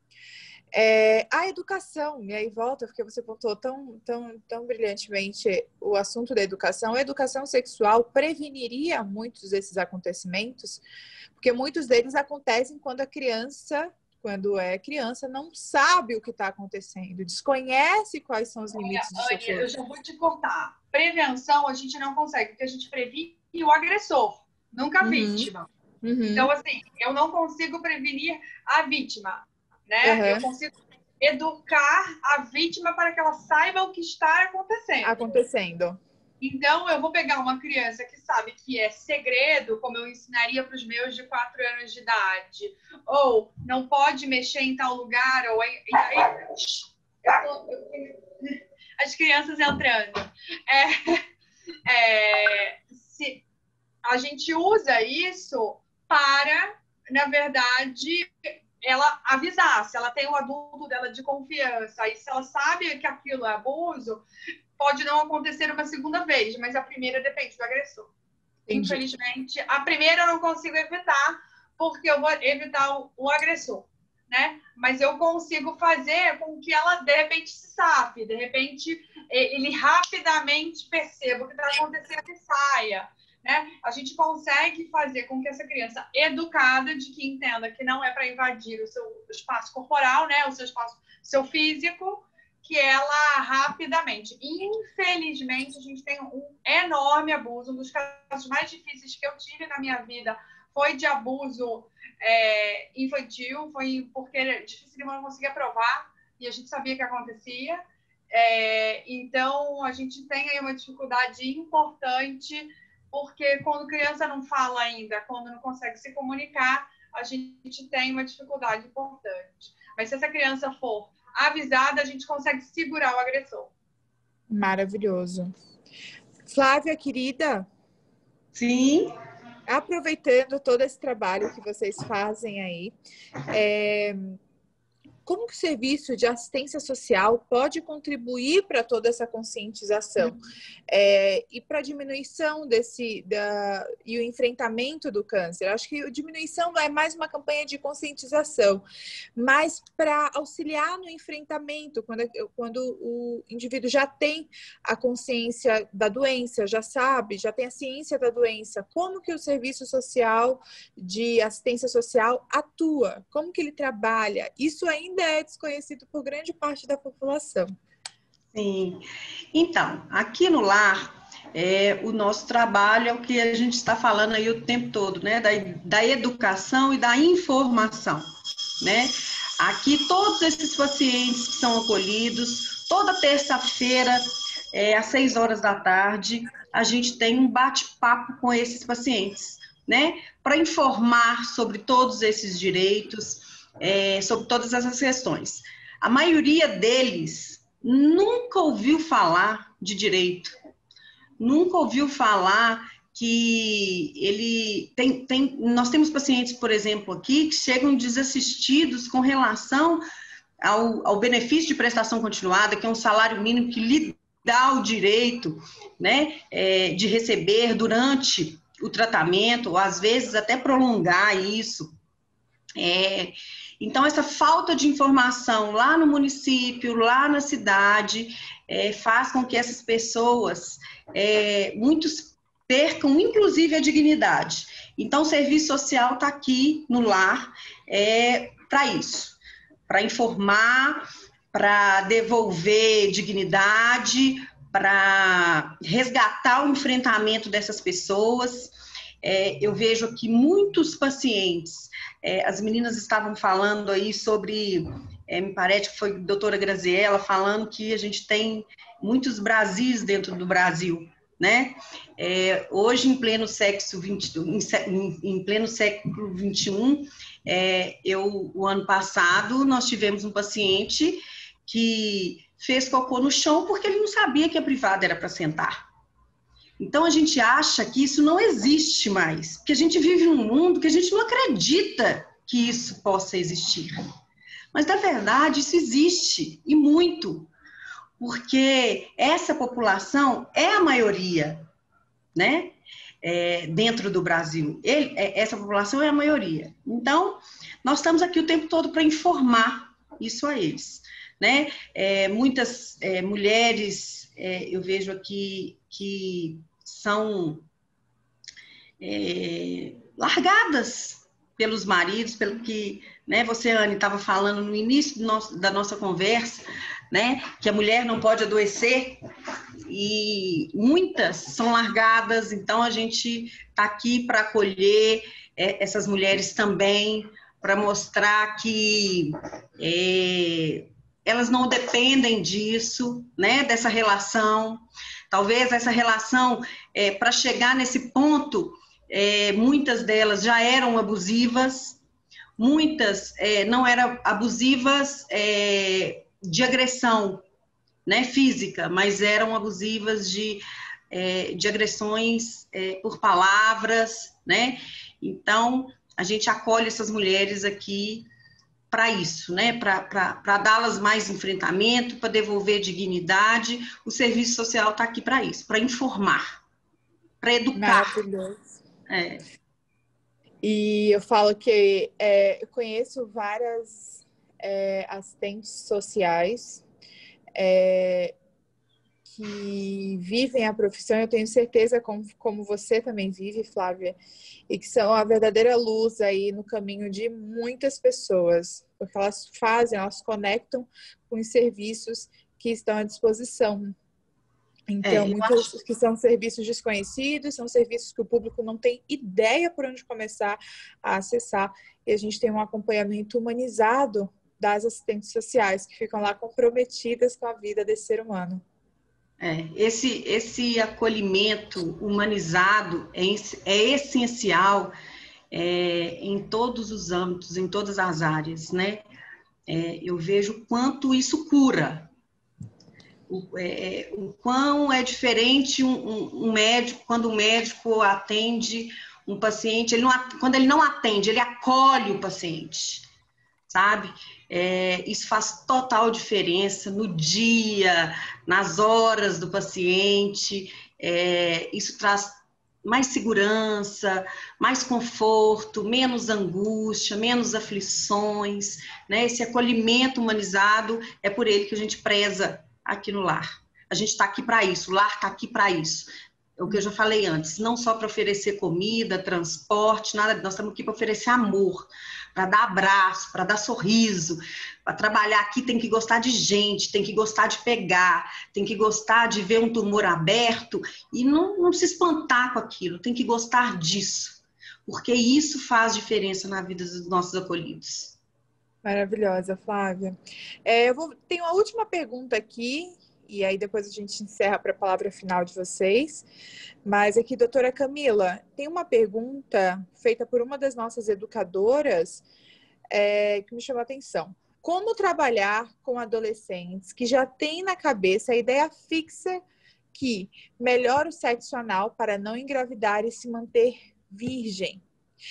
Speaker 2: É, a educação, e aí volta, porque você pontuou tão, tão, tão brilhantemente o assunto da educação, a educação sexual preveniria muitos desses acontecimentos, porque muitos deles acontecem quando a criança, quando é criança, não sabe o que está acontecendo, desconhece quais são os limites do seu corpo.
Speaker 5: Eu já vou te cortar. Prevenção a gente não consegue, porque a gente previne o agressor, nunca a uhum. vítima. Uhum. Então, assim, eu não consigo prevenir a vítima, né? Uhum. Eu consigo educar a vítima para que ela saiba o que está acontecendo.
Speaker 2: Acontecendo.
Speaker 5: Então, eu vou pegar uma criança que sabe que é segredo, como eu ensinaria para os meus de quatro anos de idade, ou não pode mexer em tal lugar, ou aí, aí eu tô, eu, as crianças entrando. É, é, se a gente usa isso para, na verdade, ela avisar, se ela tem um adulto dela de confiança, e se ela sabe que aquilo é abuso, pode não acontecer uma segunda vez, mas a primeira depende do agressor. Entendi. Infelizmente, a primeira eu não consigo evitar, porque eu vou evitar o, o agressor, né? Mas eu consigo fazer com que ela, de repente, se safe, de repente, ele rapidamente perceba o que está acontecendo e saia. Né? A gente consegue fazer com que essa criança educada, de que entenda que não é para invadir o seu espaço corporal, né? O seu espaço, seu físico, que ela rapidamente. Infelizmente, a gente tem um enorme abuso. Um dos casos mais difíceis que eu tive na minha vida foi de abuso é, infantil, foi porque era difícil de não conseguir provar, e a gente sabia que acontecia. É, então, a gente tem aí uma dificuldade importante, porque quando criança não fala ainda, quando não consegue se comunicar, a gente tem uma dificuldade importante. Mas se essa criança for avisada, a gente consegue segurar o agressor.
Speaker 2: Maravilhoso. Flávia, querida?
Speaker 6: Sim.
Speaker 2: Aproveitando todo esse trabalho que vocês fazem aí, é... como que o serviço de assistência social pode contribuir para toda essa conscientização é, e para a diminuição desse da, e o enfrentamento do câncer? Acho que a diminuição é mais uma campanha de conscientização, mas para auxiliar no enfrentamento, quando, quando o indivíduo já tem a consciência da doença, já sabe, já tem a ciência da doença, como que o serviço social de assistência social atua? Como que ele trabalha? Isso ainda é desconhecido por grande parte da população.
Speaker 6: Sim. Então, aqui no lar, é, o nosso trabalho é o que a gente está falando aí o tempo todo, né? Da, da educação e da informação, né? Aqui, todos esses pacientes que são acolhidos, toda terça-feira, é, às seis horas da tarde, a gente tem um bate-papo com esses pacientes, né? Para informar sobre todos esses direitos, É, sobre todas essas questões. A maioria deles nunca ouviu falar de direito, nunca ouviu falar que ele tem, tem... Nós temos pacientes, por exemplo, aqui, que chegam desassistidos com relação ao, ao benefício de prestação continuada, que é um salário mínimo que lhe dá o direito, né, é, de receber durante o tratamento, ou às vezes até prolongar isso. É, então, essa falta de informação lá no município, lá na cidade, é, faz com que essas pessoas, é, muitos percam, inclusive, a dignidade. Então, o serviço social está aqui no lar é, para isso, para informar, para devolver dignidade, para resgatar o enfrentamento dessas pessoas. É, eu vejo aqui muitos pacientes, é, as meninas estavam falando aí sobre, é, me parece que foi a doutora Graziella falando que a gente tem muitos Brasis dentro do Brasil, né? É, hoje, em pleno, sexo vinte, em, em pleno século vinte e um, é, eu, o ano passado, nós tivemos um paciente que fez cocô no chão porque ele não sabia que a privada era para sentar. Então, a gente acha que isso não existe mais, porque a gente vive num mundo que a gente não acredita que isso possa existir. Mas, na verdade, isso existe, e muito, porque essa população é a maioria, né, é, dentro do Brasil. Ele, essa população é a maioria. Então, nós estamos aqui o tempo todo para informar isso a eles, né? É, muitas é, mulheres, é, eu vejo aqui que são é, largadas pelos maridos, pelo que, né, você, Anne, estava falando no início do nosso, da nossa conversa, né, que a mulher não pode adoecer, e muitas são largadas. Então a gente está aqui para acolher é, essas mulheres também, para mostrar que é, elas não dependem disso, né, dessa relação. Talvez essa relação, é, para chegar nesse ponto, é, muitas delas já eram abusivas, muitas é, não eram abusivas é, de agressão, né, física, mas eram abusivas de, é, de agressões é, por palavras, né? Então, a gente acolhe essas mulheres aqui para isso, né? Para dá-las mais enfrentamento, para devolver dignidade. O serviço social está aqui para isso, para informar, para educar.
Speaker 2: Maravilhoso.
Speaker 6: É.
Speaker 2: E eu falo que é, eu conheço várias é, assistentes sociais é, que vivem a profissão, eu tenho certeza, como, como você também vive, Flávia, e que são a verdadeira luz aí no caminho de muitas pessoas, porque elas fazem, elas conectam com os serviços que estão à disposição. Então, é, muitos acho... que são serviços desconhecidos, são serviços que o público não tem ideia por onde começar a acessar, e a gente tem um acompanhamento humanizado das assistentes sociais, que ficam lá comprometidas com a vida desse ser humano.
Speaker 6: É, esse, esse acolhimento humanizado é, é essencial é, em todos os âmbitos, em todas as áreas, né? É, eu vejo quanto isso cura, o, é, o quão é diferente um, um, um médico, quando o médico atende um paciente, ele não, quando ele não atende, ele acolhe o paciente, sabe? É, isso faz total diferença no dia, nas horas do paciente, é, isso traz mais segurança, mais conforto, menos angústia, menos aflições, né? Esse acolhimento humanizado é por ele que a gente preza aqui no lar. A gente está aqui para isso, o lar está aqui para isso. É o que eu já falei antes, não só para oferecer comida, transporte, nada, nós estamos aqui para oferecer amor, para dar abraço, para dar sorriso. Para trabalhar aqui tem que gostar de gente, tem que gostar de pegar, tem que gostar de ver um tumor aberto e não, não se espantar com aquilo, tem que gostar disso, porque isso faz diferença na vida dos nossos acolhidos.
Speaker 2: Maravilhosa, Flávia. É, eu vou, tenho a última pergunta aqui, e aí depois a gente encerra para a palavra final de vocês. Mas aqui, doutora Camila, tem uma pergunta feita por uma das nossas educadoras é, que me chamou a atenção. Como trabalhar com adolescentes que já têm na cabeça a ideia fixa que melhora o sexo anal para não engravidar e se manter virgem?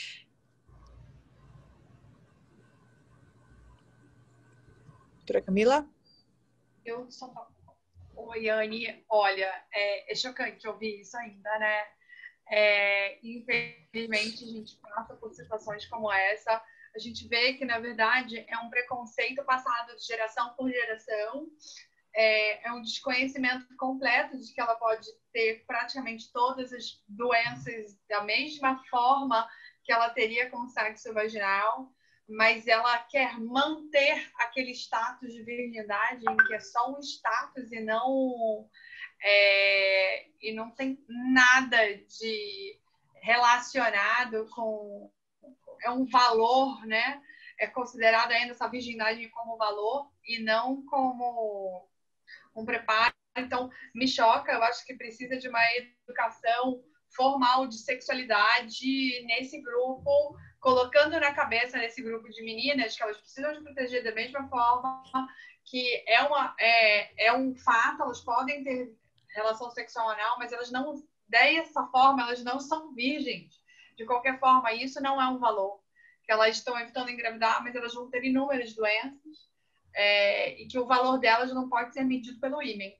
Speaker 2: Doutora Camila?
Speaker 5: Eu só... Oi, Anne. Olha, é, é chocante ouvir isso ainda, né? É, infelizmente, a gente passa por situações como essa. A gente vê que, na verdade, é um preconceito passado de geração por geração. É, é um desconhecimento completo de que ela pode ter praticamente todas as doenças da mesma forma que ela teria com o sexo vaginal, mas ela quer manter aquele status de virgindade, em que é só um status e não, é, e não tem nada de relacionado com... É um valor, né? É considerado ainda essa virgindade como valor e não como um preparo. Então, me choca, eu acho que precisa de uma educação formal de sexualidade nesse grupo, colocando na cabeça nesse grupo de meninas que elas precisam de proteger da mesma forma, que é, uma, é, é um fato, elas podem ter relação sexual anal, mas elas não, dessa forma, elas não são virgens. De qualquer forma, isso não é um valor. Que elas estão evitando engravidar, mas elas vão ter inúmeras doenças, é, e que o valor delas não pode ser medido pelo ímen.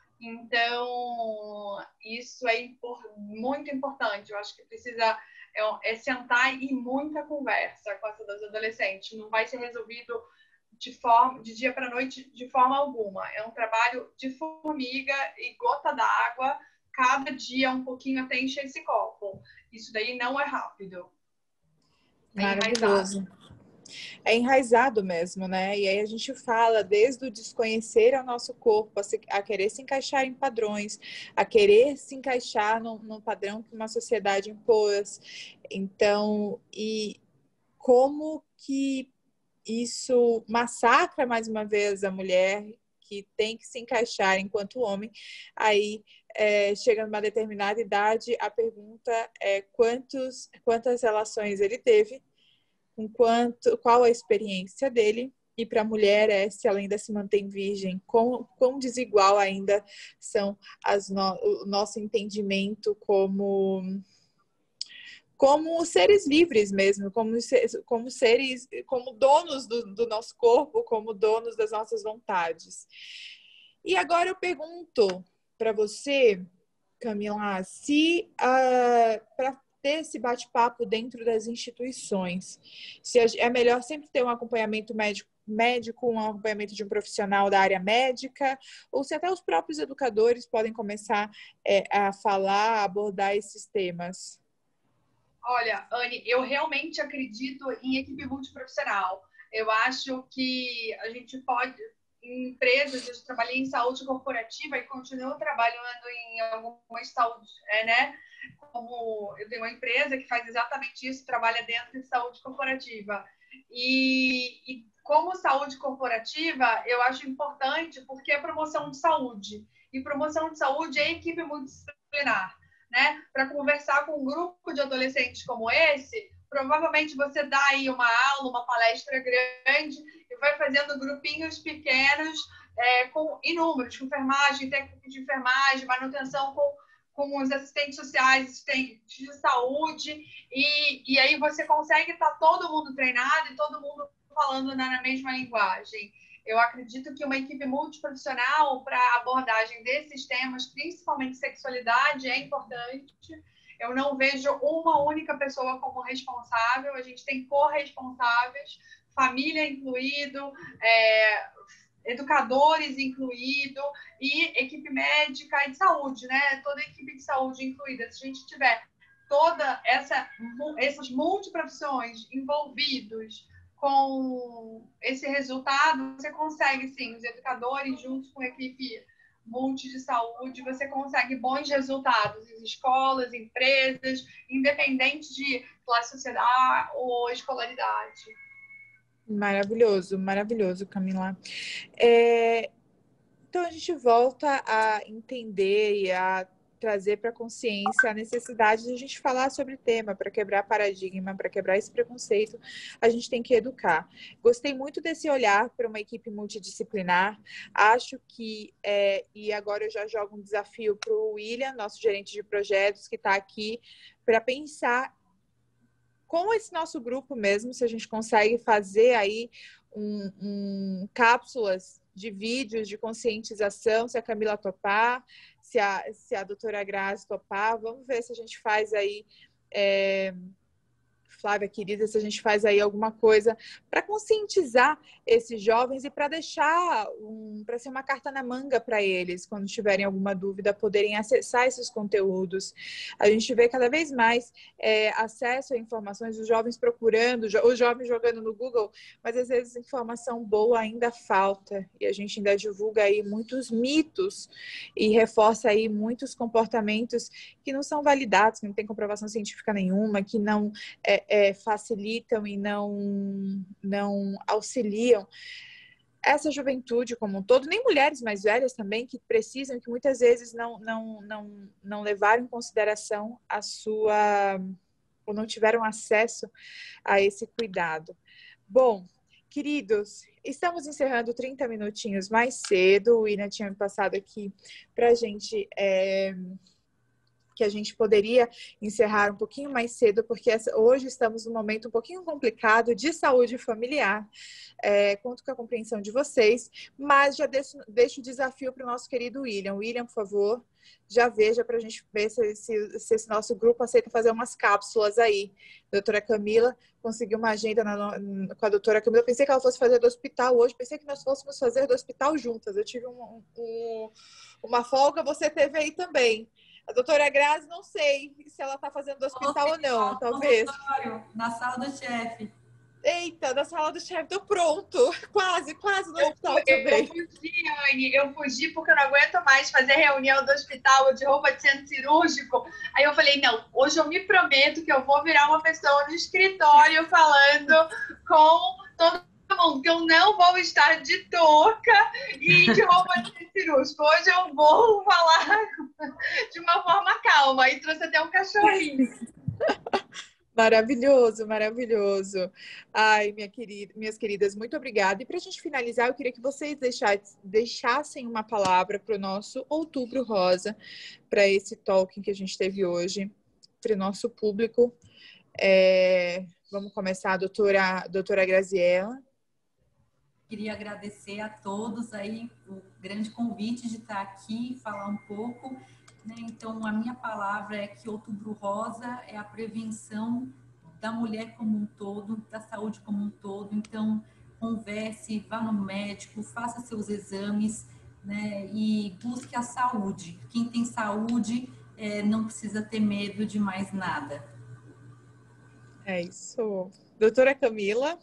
Speaker 5: Então, isso é impor, muito importante. Eu acho que precisa é, é sentar e muita conversa com essas adolescentes. Não vai ser resolvido de, forma, de dia para noite de forma alguma. É um trabalho de formiga e gota d'água, cada dia um pouquinho até encher esse copo. Isso daí não é rápido. É
Speaker 2: Maravilhoso.
Speaker 5: enraizado.
Speaker 2: É enraizado mesmo, né? E aí a gente fala desde o desconhecer ao nosso corpo, a, se, a querer se encaixar em padrões, a querer se encaixar no, no padrão que uma sociedade impôs. Então, e como que isso massacra mais uma vez a mulher que tem que se encaixar enquanto homem. Aí é, chega numa determinada idade, a pergunta é quantos, quantas relações ele teve, Enquanto, qual a experiência dele, e para a mulher é se ela ainda se mantém virgem, quão, quão desigual ainda são as no, o nosso entendimento como, como seres livres mesmo, como, como seres, como donos do, do nosso corpo, como donos das nossas vontades. E agora eu pergunto para você, Camila, se uh, para ter esse bate-papo dentro das instituições, se é melhor sempre ter um acompanhamento médico, médico, um acompanhamento de um profissional da área médica, ou se até os próprios educadores podem começar é, a falar, a abordar esses temas.
Speaker 5: Olha, Anne, eu realmente acredito em equipe multiprofissional. Eu acho que a gente pode... Em empresas, eu trabalhei em saúde corporativa e continuo trabalhando em algumas saúde, é, né? Como eu tenho uma empresa que faz exatamente isso, trabalha dentro de saúde corporativa. E, e como saúde corporativa, eu acho importante porque é promoção de saúde. E promoção de saúde é equipe multidisciplinar, né? Para conversar com um grupo de adolescentes como esse, provavelmente você dá aí uma aula, uma palestra grande e vai fazendo grupinhos pequenos é, com inúmeros, com enfermagem, técnico de enfermagem, manutenção com, com os assistentes sociais, assistentes de saúde, e, e aí você consegue estar todo mundo treinado e todo mundo falando na, na mesma linguagem. Eu acredito que uma equipe multiprofissional para a abordagem desses temas, principalmente sexualidade, é importante. Eu não vejo uma única pessoa como responsável, a gente tem corresponsáveis, família incluído, é, educadores incluído e equipe médica e de saúde, né? Toda a equipe de saúde incluída. Se a gente tiver toda essa essas multiprofissões envolvidos com esse resultado, você consegue sim, os educadores juntos com a equipe multi de saúde, você consegue bons resultados em escolas, empresas, independente de classe social ou escolaridade.
Speaker 2: Maravilhoso, maravilhoso, Camila. É, então, a gente volta a entender e a trazer para a consciência a necessidade de a gente falar sobre o tema, para quebrar paradigma, para quebrar esse preconceito, a gente tem que educar. Gostei muito desse olhar para uma equipe multidisciplinar. Acho que, é, e agora eu já jogo um desafio para o William, nosso gerente de projetos, que está aqui, para pensar com esse nosso grupo mesmo, se a gente consegue fazer aí um, um, cápsulas de vídeos de conscientização, se a Camila topar, se a, se a doutora Grazi topar, vamos ver se a gente faz aí, é, Flávia querida, se a gente faz aí alguma coisa para conscientizar esses jovens e para deixar, um, para ser uma carta na manga para eles, quando tiverem alguma dúvida, poderem acessar esses conteúdos. A gente vê cada vez mais é, acesso a informações, os jovens procurando, os jovens jogando no Google, mas às vezes informação boa ainda falta, e a gente ainda divulga aí muitos mitos e reforça aí muitos comportamentos que não são validados, que não tem comprovação científica nenhuma, que não é, É, facilitam e não, não auxiliam essa juventude como um todo, nem mulheres mais velhas também, que precisam, que muitas vezes não, não, não, não levaram em consideração a sua, ou não tiveram acesso a esse cuidado. Bom, queridos, estamos encerrando trinta minutinhos mais cedo, o Ina tinha me passado aqui para a gente... É, que a gente poderia encerrar um pouquinho mais cedo, porque essa, hoje estamos num momento um pouquinho complicado de saúde familiar. É, conto com a compreensão de vocês, mas já deixo, deixo o desafio para o nosso querido William. William, por favor, já veja para a gente ver se, se, se esse nosso grupo aceita fazer umas cápsulas aí. Doutora Camila conseguiu uma agenda na, com a doutora Camila. Eu pensei que ela fosse fazer do hospital hoje, pensei que nós fôssemos fazer do hospital juntas. Eu tive um, um, uma folga, você teve aí também. A doutora Grazi, não sei se ela está fazendo do hospital ou não, talvez.
Speaker 3: Na sala do chefe.
Speaker 2: Eita, na sala do chefe, tô pronto. Quase, quase no
Speaker 5: eu,
Speaker 2: hospital
Speaker 5: eu,
Speaker 2: também.
Speaker 5: Eu fugi, Anne, eu fugi porque eu não aguento mais fazer reunião do hospital de roupa de centro cirúrgico. Aí eu falei, não, hoje eu me prometo que eu vou virar uma pessoa no escritório falando com todo mundo, que eu não vou estar de touca e de roupa de cirúrgico. Hoje eu vou falar de uma forma calma. E trouxe até um cachorrinho.
Speaker 2: Maravilhoso, maravilhoso. Ai, minha querida, minhas queridas, muito obrigada. E para a gente finalizar, eu queria que vocês deixassem uma palavra para o nosso Outubro Rosa, para esse talking que a gente teve hoje, para o nosso público. É, vamos começar, a doutora, doutora Graziella.
Speaker 3: Queria agradecer a todos aí o grande convite de estar aqui e falar um pouco, né? Então, a minha palavra é que Outubro Rosa é a prevenção da mulher como um todo, da saúde como um todo. Então, converse, vá no médico, faça seus exames, né? E busque a saúde. Quem tem saúde é, não precisa ter medo de mais nada.
Speaker 2: É isso. Doutora Camila?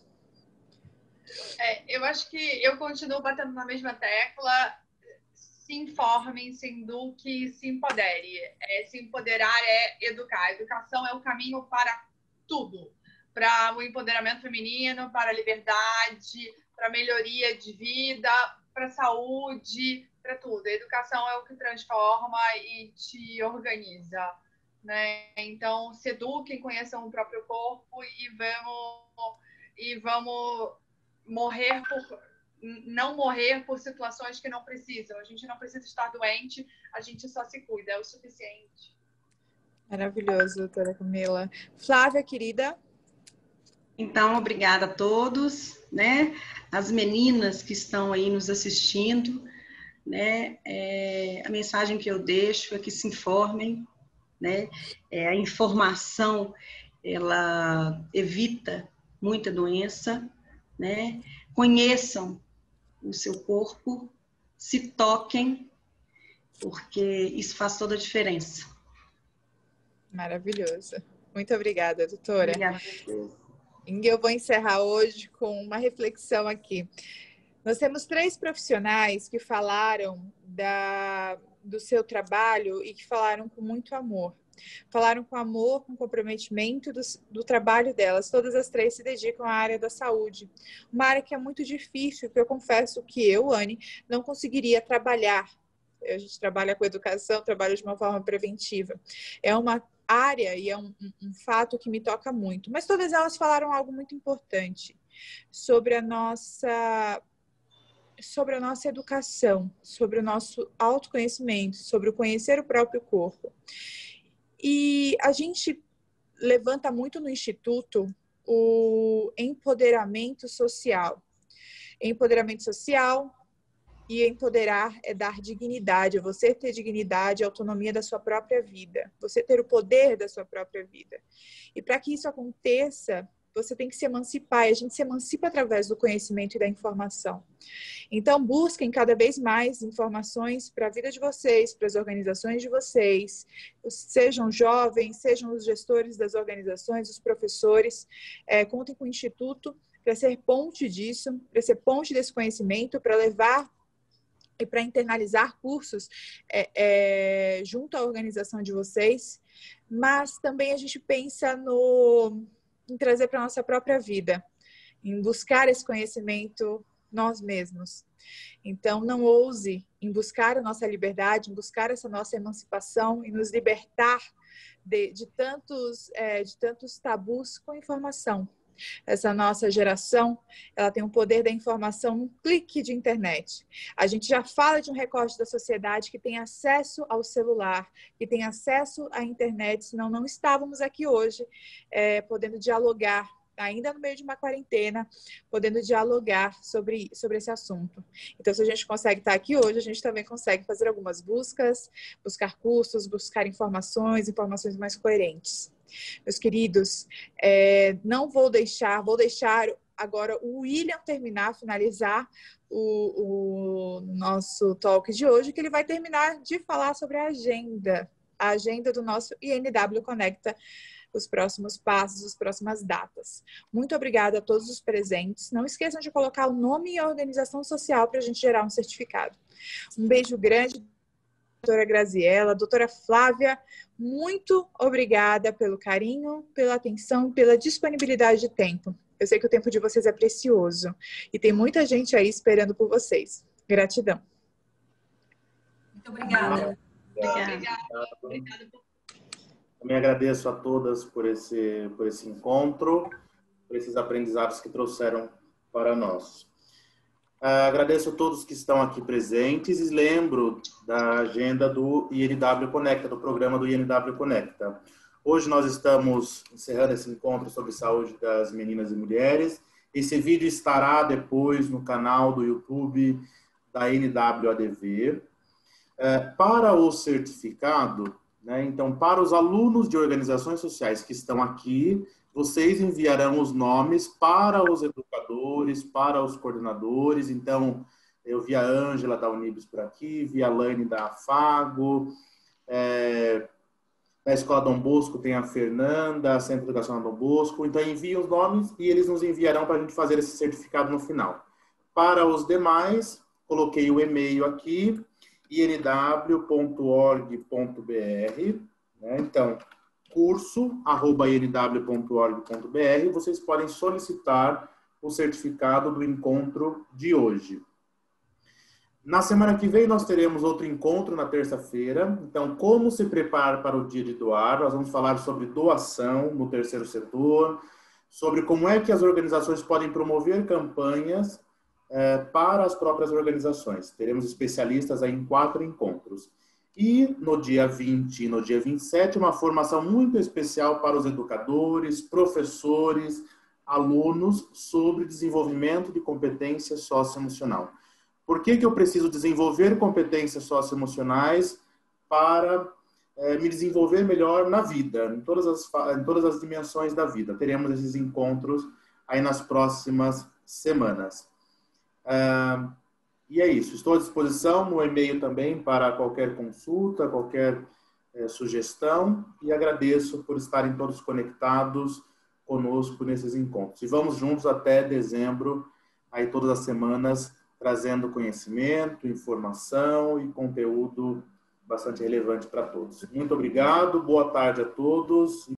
Speaker 5: É, eu acho que eu continuo batendo na mesma tecla. Se informem, se eduque, se empodere. É, se empoderar é educar. Educação é o caminho para tudo. Para o empoderamento feminino, para a liberdade, para a melhoria de vida, para a saúde, para tudo. A educação é o que transforma e te organiza, né? Então, se eduquem, conheçam o próprio corpo e vamos... E vamos morrer por, não morrer por situações que não precisam. A gente não precisa estar doente, a gente só se cuida, é o suficiente.
Speaker 2: Maravilhoso, doutora Camila. Flávia, querida.
Speaker 6: Então, obrigada a todos, né? As meninas que estão aí nos assistindo, né? É, a mensagem que eu deixo é que se informem, né? É, a informação, ela evita muita doença, né? Conheçam o seu corpo, se toquem, porque isso faz toda a diferença.
Speaker 2: Maravilhoso. Muito obrigada, doutora.
Speaker 6: Obrigada.
Speaker 2: E eu vou encerrar hoje com uma reflexão aqui. Nós temos três profissionais que falaram da, do seu trabalho e que falaram com muito amor. Falaram com amor, com comprometimento do, do trabalho delas. Todas as três se dedicam à área da saúde. Uma área que é muito difícil, que eu confesso que eu, Anne, não conseguiria trabalhar a gente trabalha com educação, trabalha de uma forma preventiva. É uma área e é um, um fato que me toca muito. Mas todas elas falaram algo muito importante sobre a nossa, sobre a nossa educação, sobre o nosso autoconhecimento, sobre o conhecer o próprio corpo. E a gente levanta muito no Instituto o empoderamento social. Empoderamento social e empoderar é dar dignidade, é você ter dignidade e autonomia da sua própria vida, você ter o poder da sua própria vida. E para que isso aconteça, você tem que se emancipar, e a gente se emancipa através do conhecimento e da informação. Então, busquem cada vez mais informações para a vida de vocês, para as organizações de vocês, sejam jovens, sejam os gestores das organizações, os professores, é, contem com o Instituto para ser ponte disso, para ser ponte desse conhecimento, para levar e para internalizar cursos é, é, junto à organização de vocês, mas também a gente pensa no, em trazer para a nossa própria vida, em buscar esse conhecimento nós mesmos. Então, não ouse em buscar a nossa liberdade, em buscar essa nossa emancipação e nos libertar de, de, tantos, é, de tantos tabus com informação. Essa nossa geração, ela tem o poder da informação num clique de internet. A gente já fala de um recorte da sociedade que tem acesso ao celular, que tem acesso à internet, senão não estávamos aqui hoje é, podendo dialogar, ainda no meio de uma quarentena, podendo dialogar sobre, sobre esse assunto. Então, se a gente consegue estar aqui hoje, a gente também consegue fazer algumas buscas, buscar cursos, buscar informações, informações mais coerentes. Meus queridos, é, não vou deixar, vou deixar agora o William terminar, finalizar o, o nosso talk de hoje, que ele vai terminar de falar sobre a agenda, a agenda do nosso I N W Conecta, os próximos passos, as próximas datas. Muito obrigada a todos os presentes. Não esqueçam de colocar o nome e a organização social para a gente gerar um certificado. Um beijo grande, doutora Graziela, doutora Flávia, muito obrigada pelo carinho, pela atenção, pela disponibilidade de tempo. Eu sei que o tempo de vocês é precioso e tem muita gente aí esperando por vocês. Gratidão.
Speaker 3: Muito obrigada.
Speaker 1: Obrigada. Obrigada. Obrigada. Também agradeço a todas por esse, por esse encontro, por esses aprendizados que trouxeram para nós. Uh, agradeço a todos que estão aqui presentes e lembro da agenda do I N W Conecta, do programa do I N W Conecta. Hoje nós estamos encerrando esse encontro sobre saúde das meninas e mulheres. Esse vídeo estará depois no canal do YouTube da N W A D V. Uh, para o certificado, né, então, para os alunos de organizações sociais que estão aqui, vocês enviarão os nomes para os educadores, para os coordenadores. Então, eu vi a Ângela da Unibis por aqui, vi a Laine da Afago, é, na Escola Dom Bosco tem a Fernanda, Centro de Educação Dom Bosco. Então, enviem os nomes e eles nos enviarão para a gente fazer esse certificado no final. Para os demais, coloquei o e-mail aqui, i n w ponto org ponto b r, né? Então, curso arroba i n w ponto org ponto b r, vocês podem solicitar o certificado do encontro de hoje. Na semana que vem nós teremos outro encontro na terça-feira. Então, como se preparar para o dia de doar? Nós vamos falar sobre doação no terceiro setor, sobre como é que as organizações podem promover campanhas É, para as próprias organizações. Teremos especialistas aí em quatro encontros. E no dia vinte e no dia vinte e sete, uma formação muito especial para os educadores, professores, alunos, sobre desenvolvimento de competência socioemocional. Por que que eu preciso desenvolver competências socioemocionais para é, me desenvolver melhor na vida, em todas as, em todas as dimensões da vida? Teremos esses encontros aí nas próximas semanas. Uh, e é isso, estou à disposição no e-mail também para qualquer consulta, qualquer eh, sugestão, e agradeço por estarem todos conectados conosco nesses encontros. E vamos juntos até dezembro, aí todas as semanas, trazendo conhecimento, informação e conteúdo bastante relevante para todos. Muito obrigado, boa tarde a todos.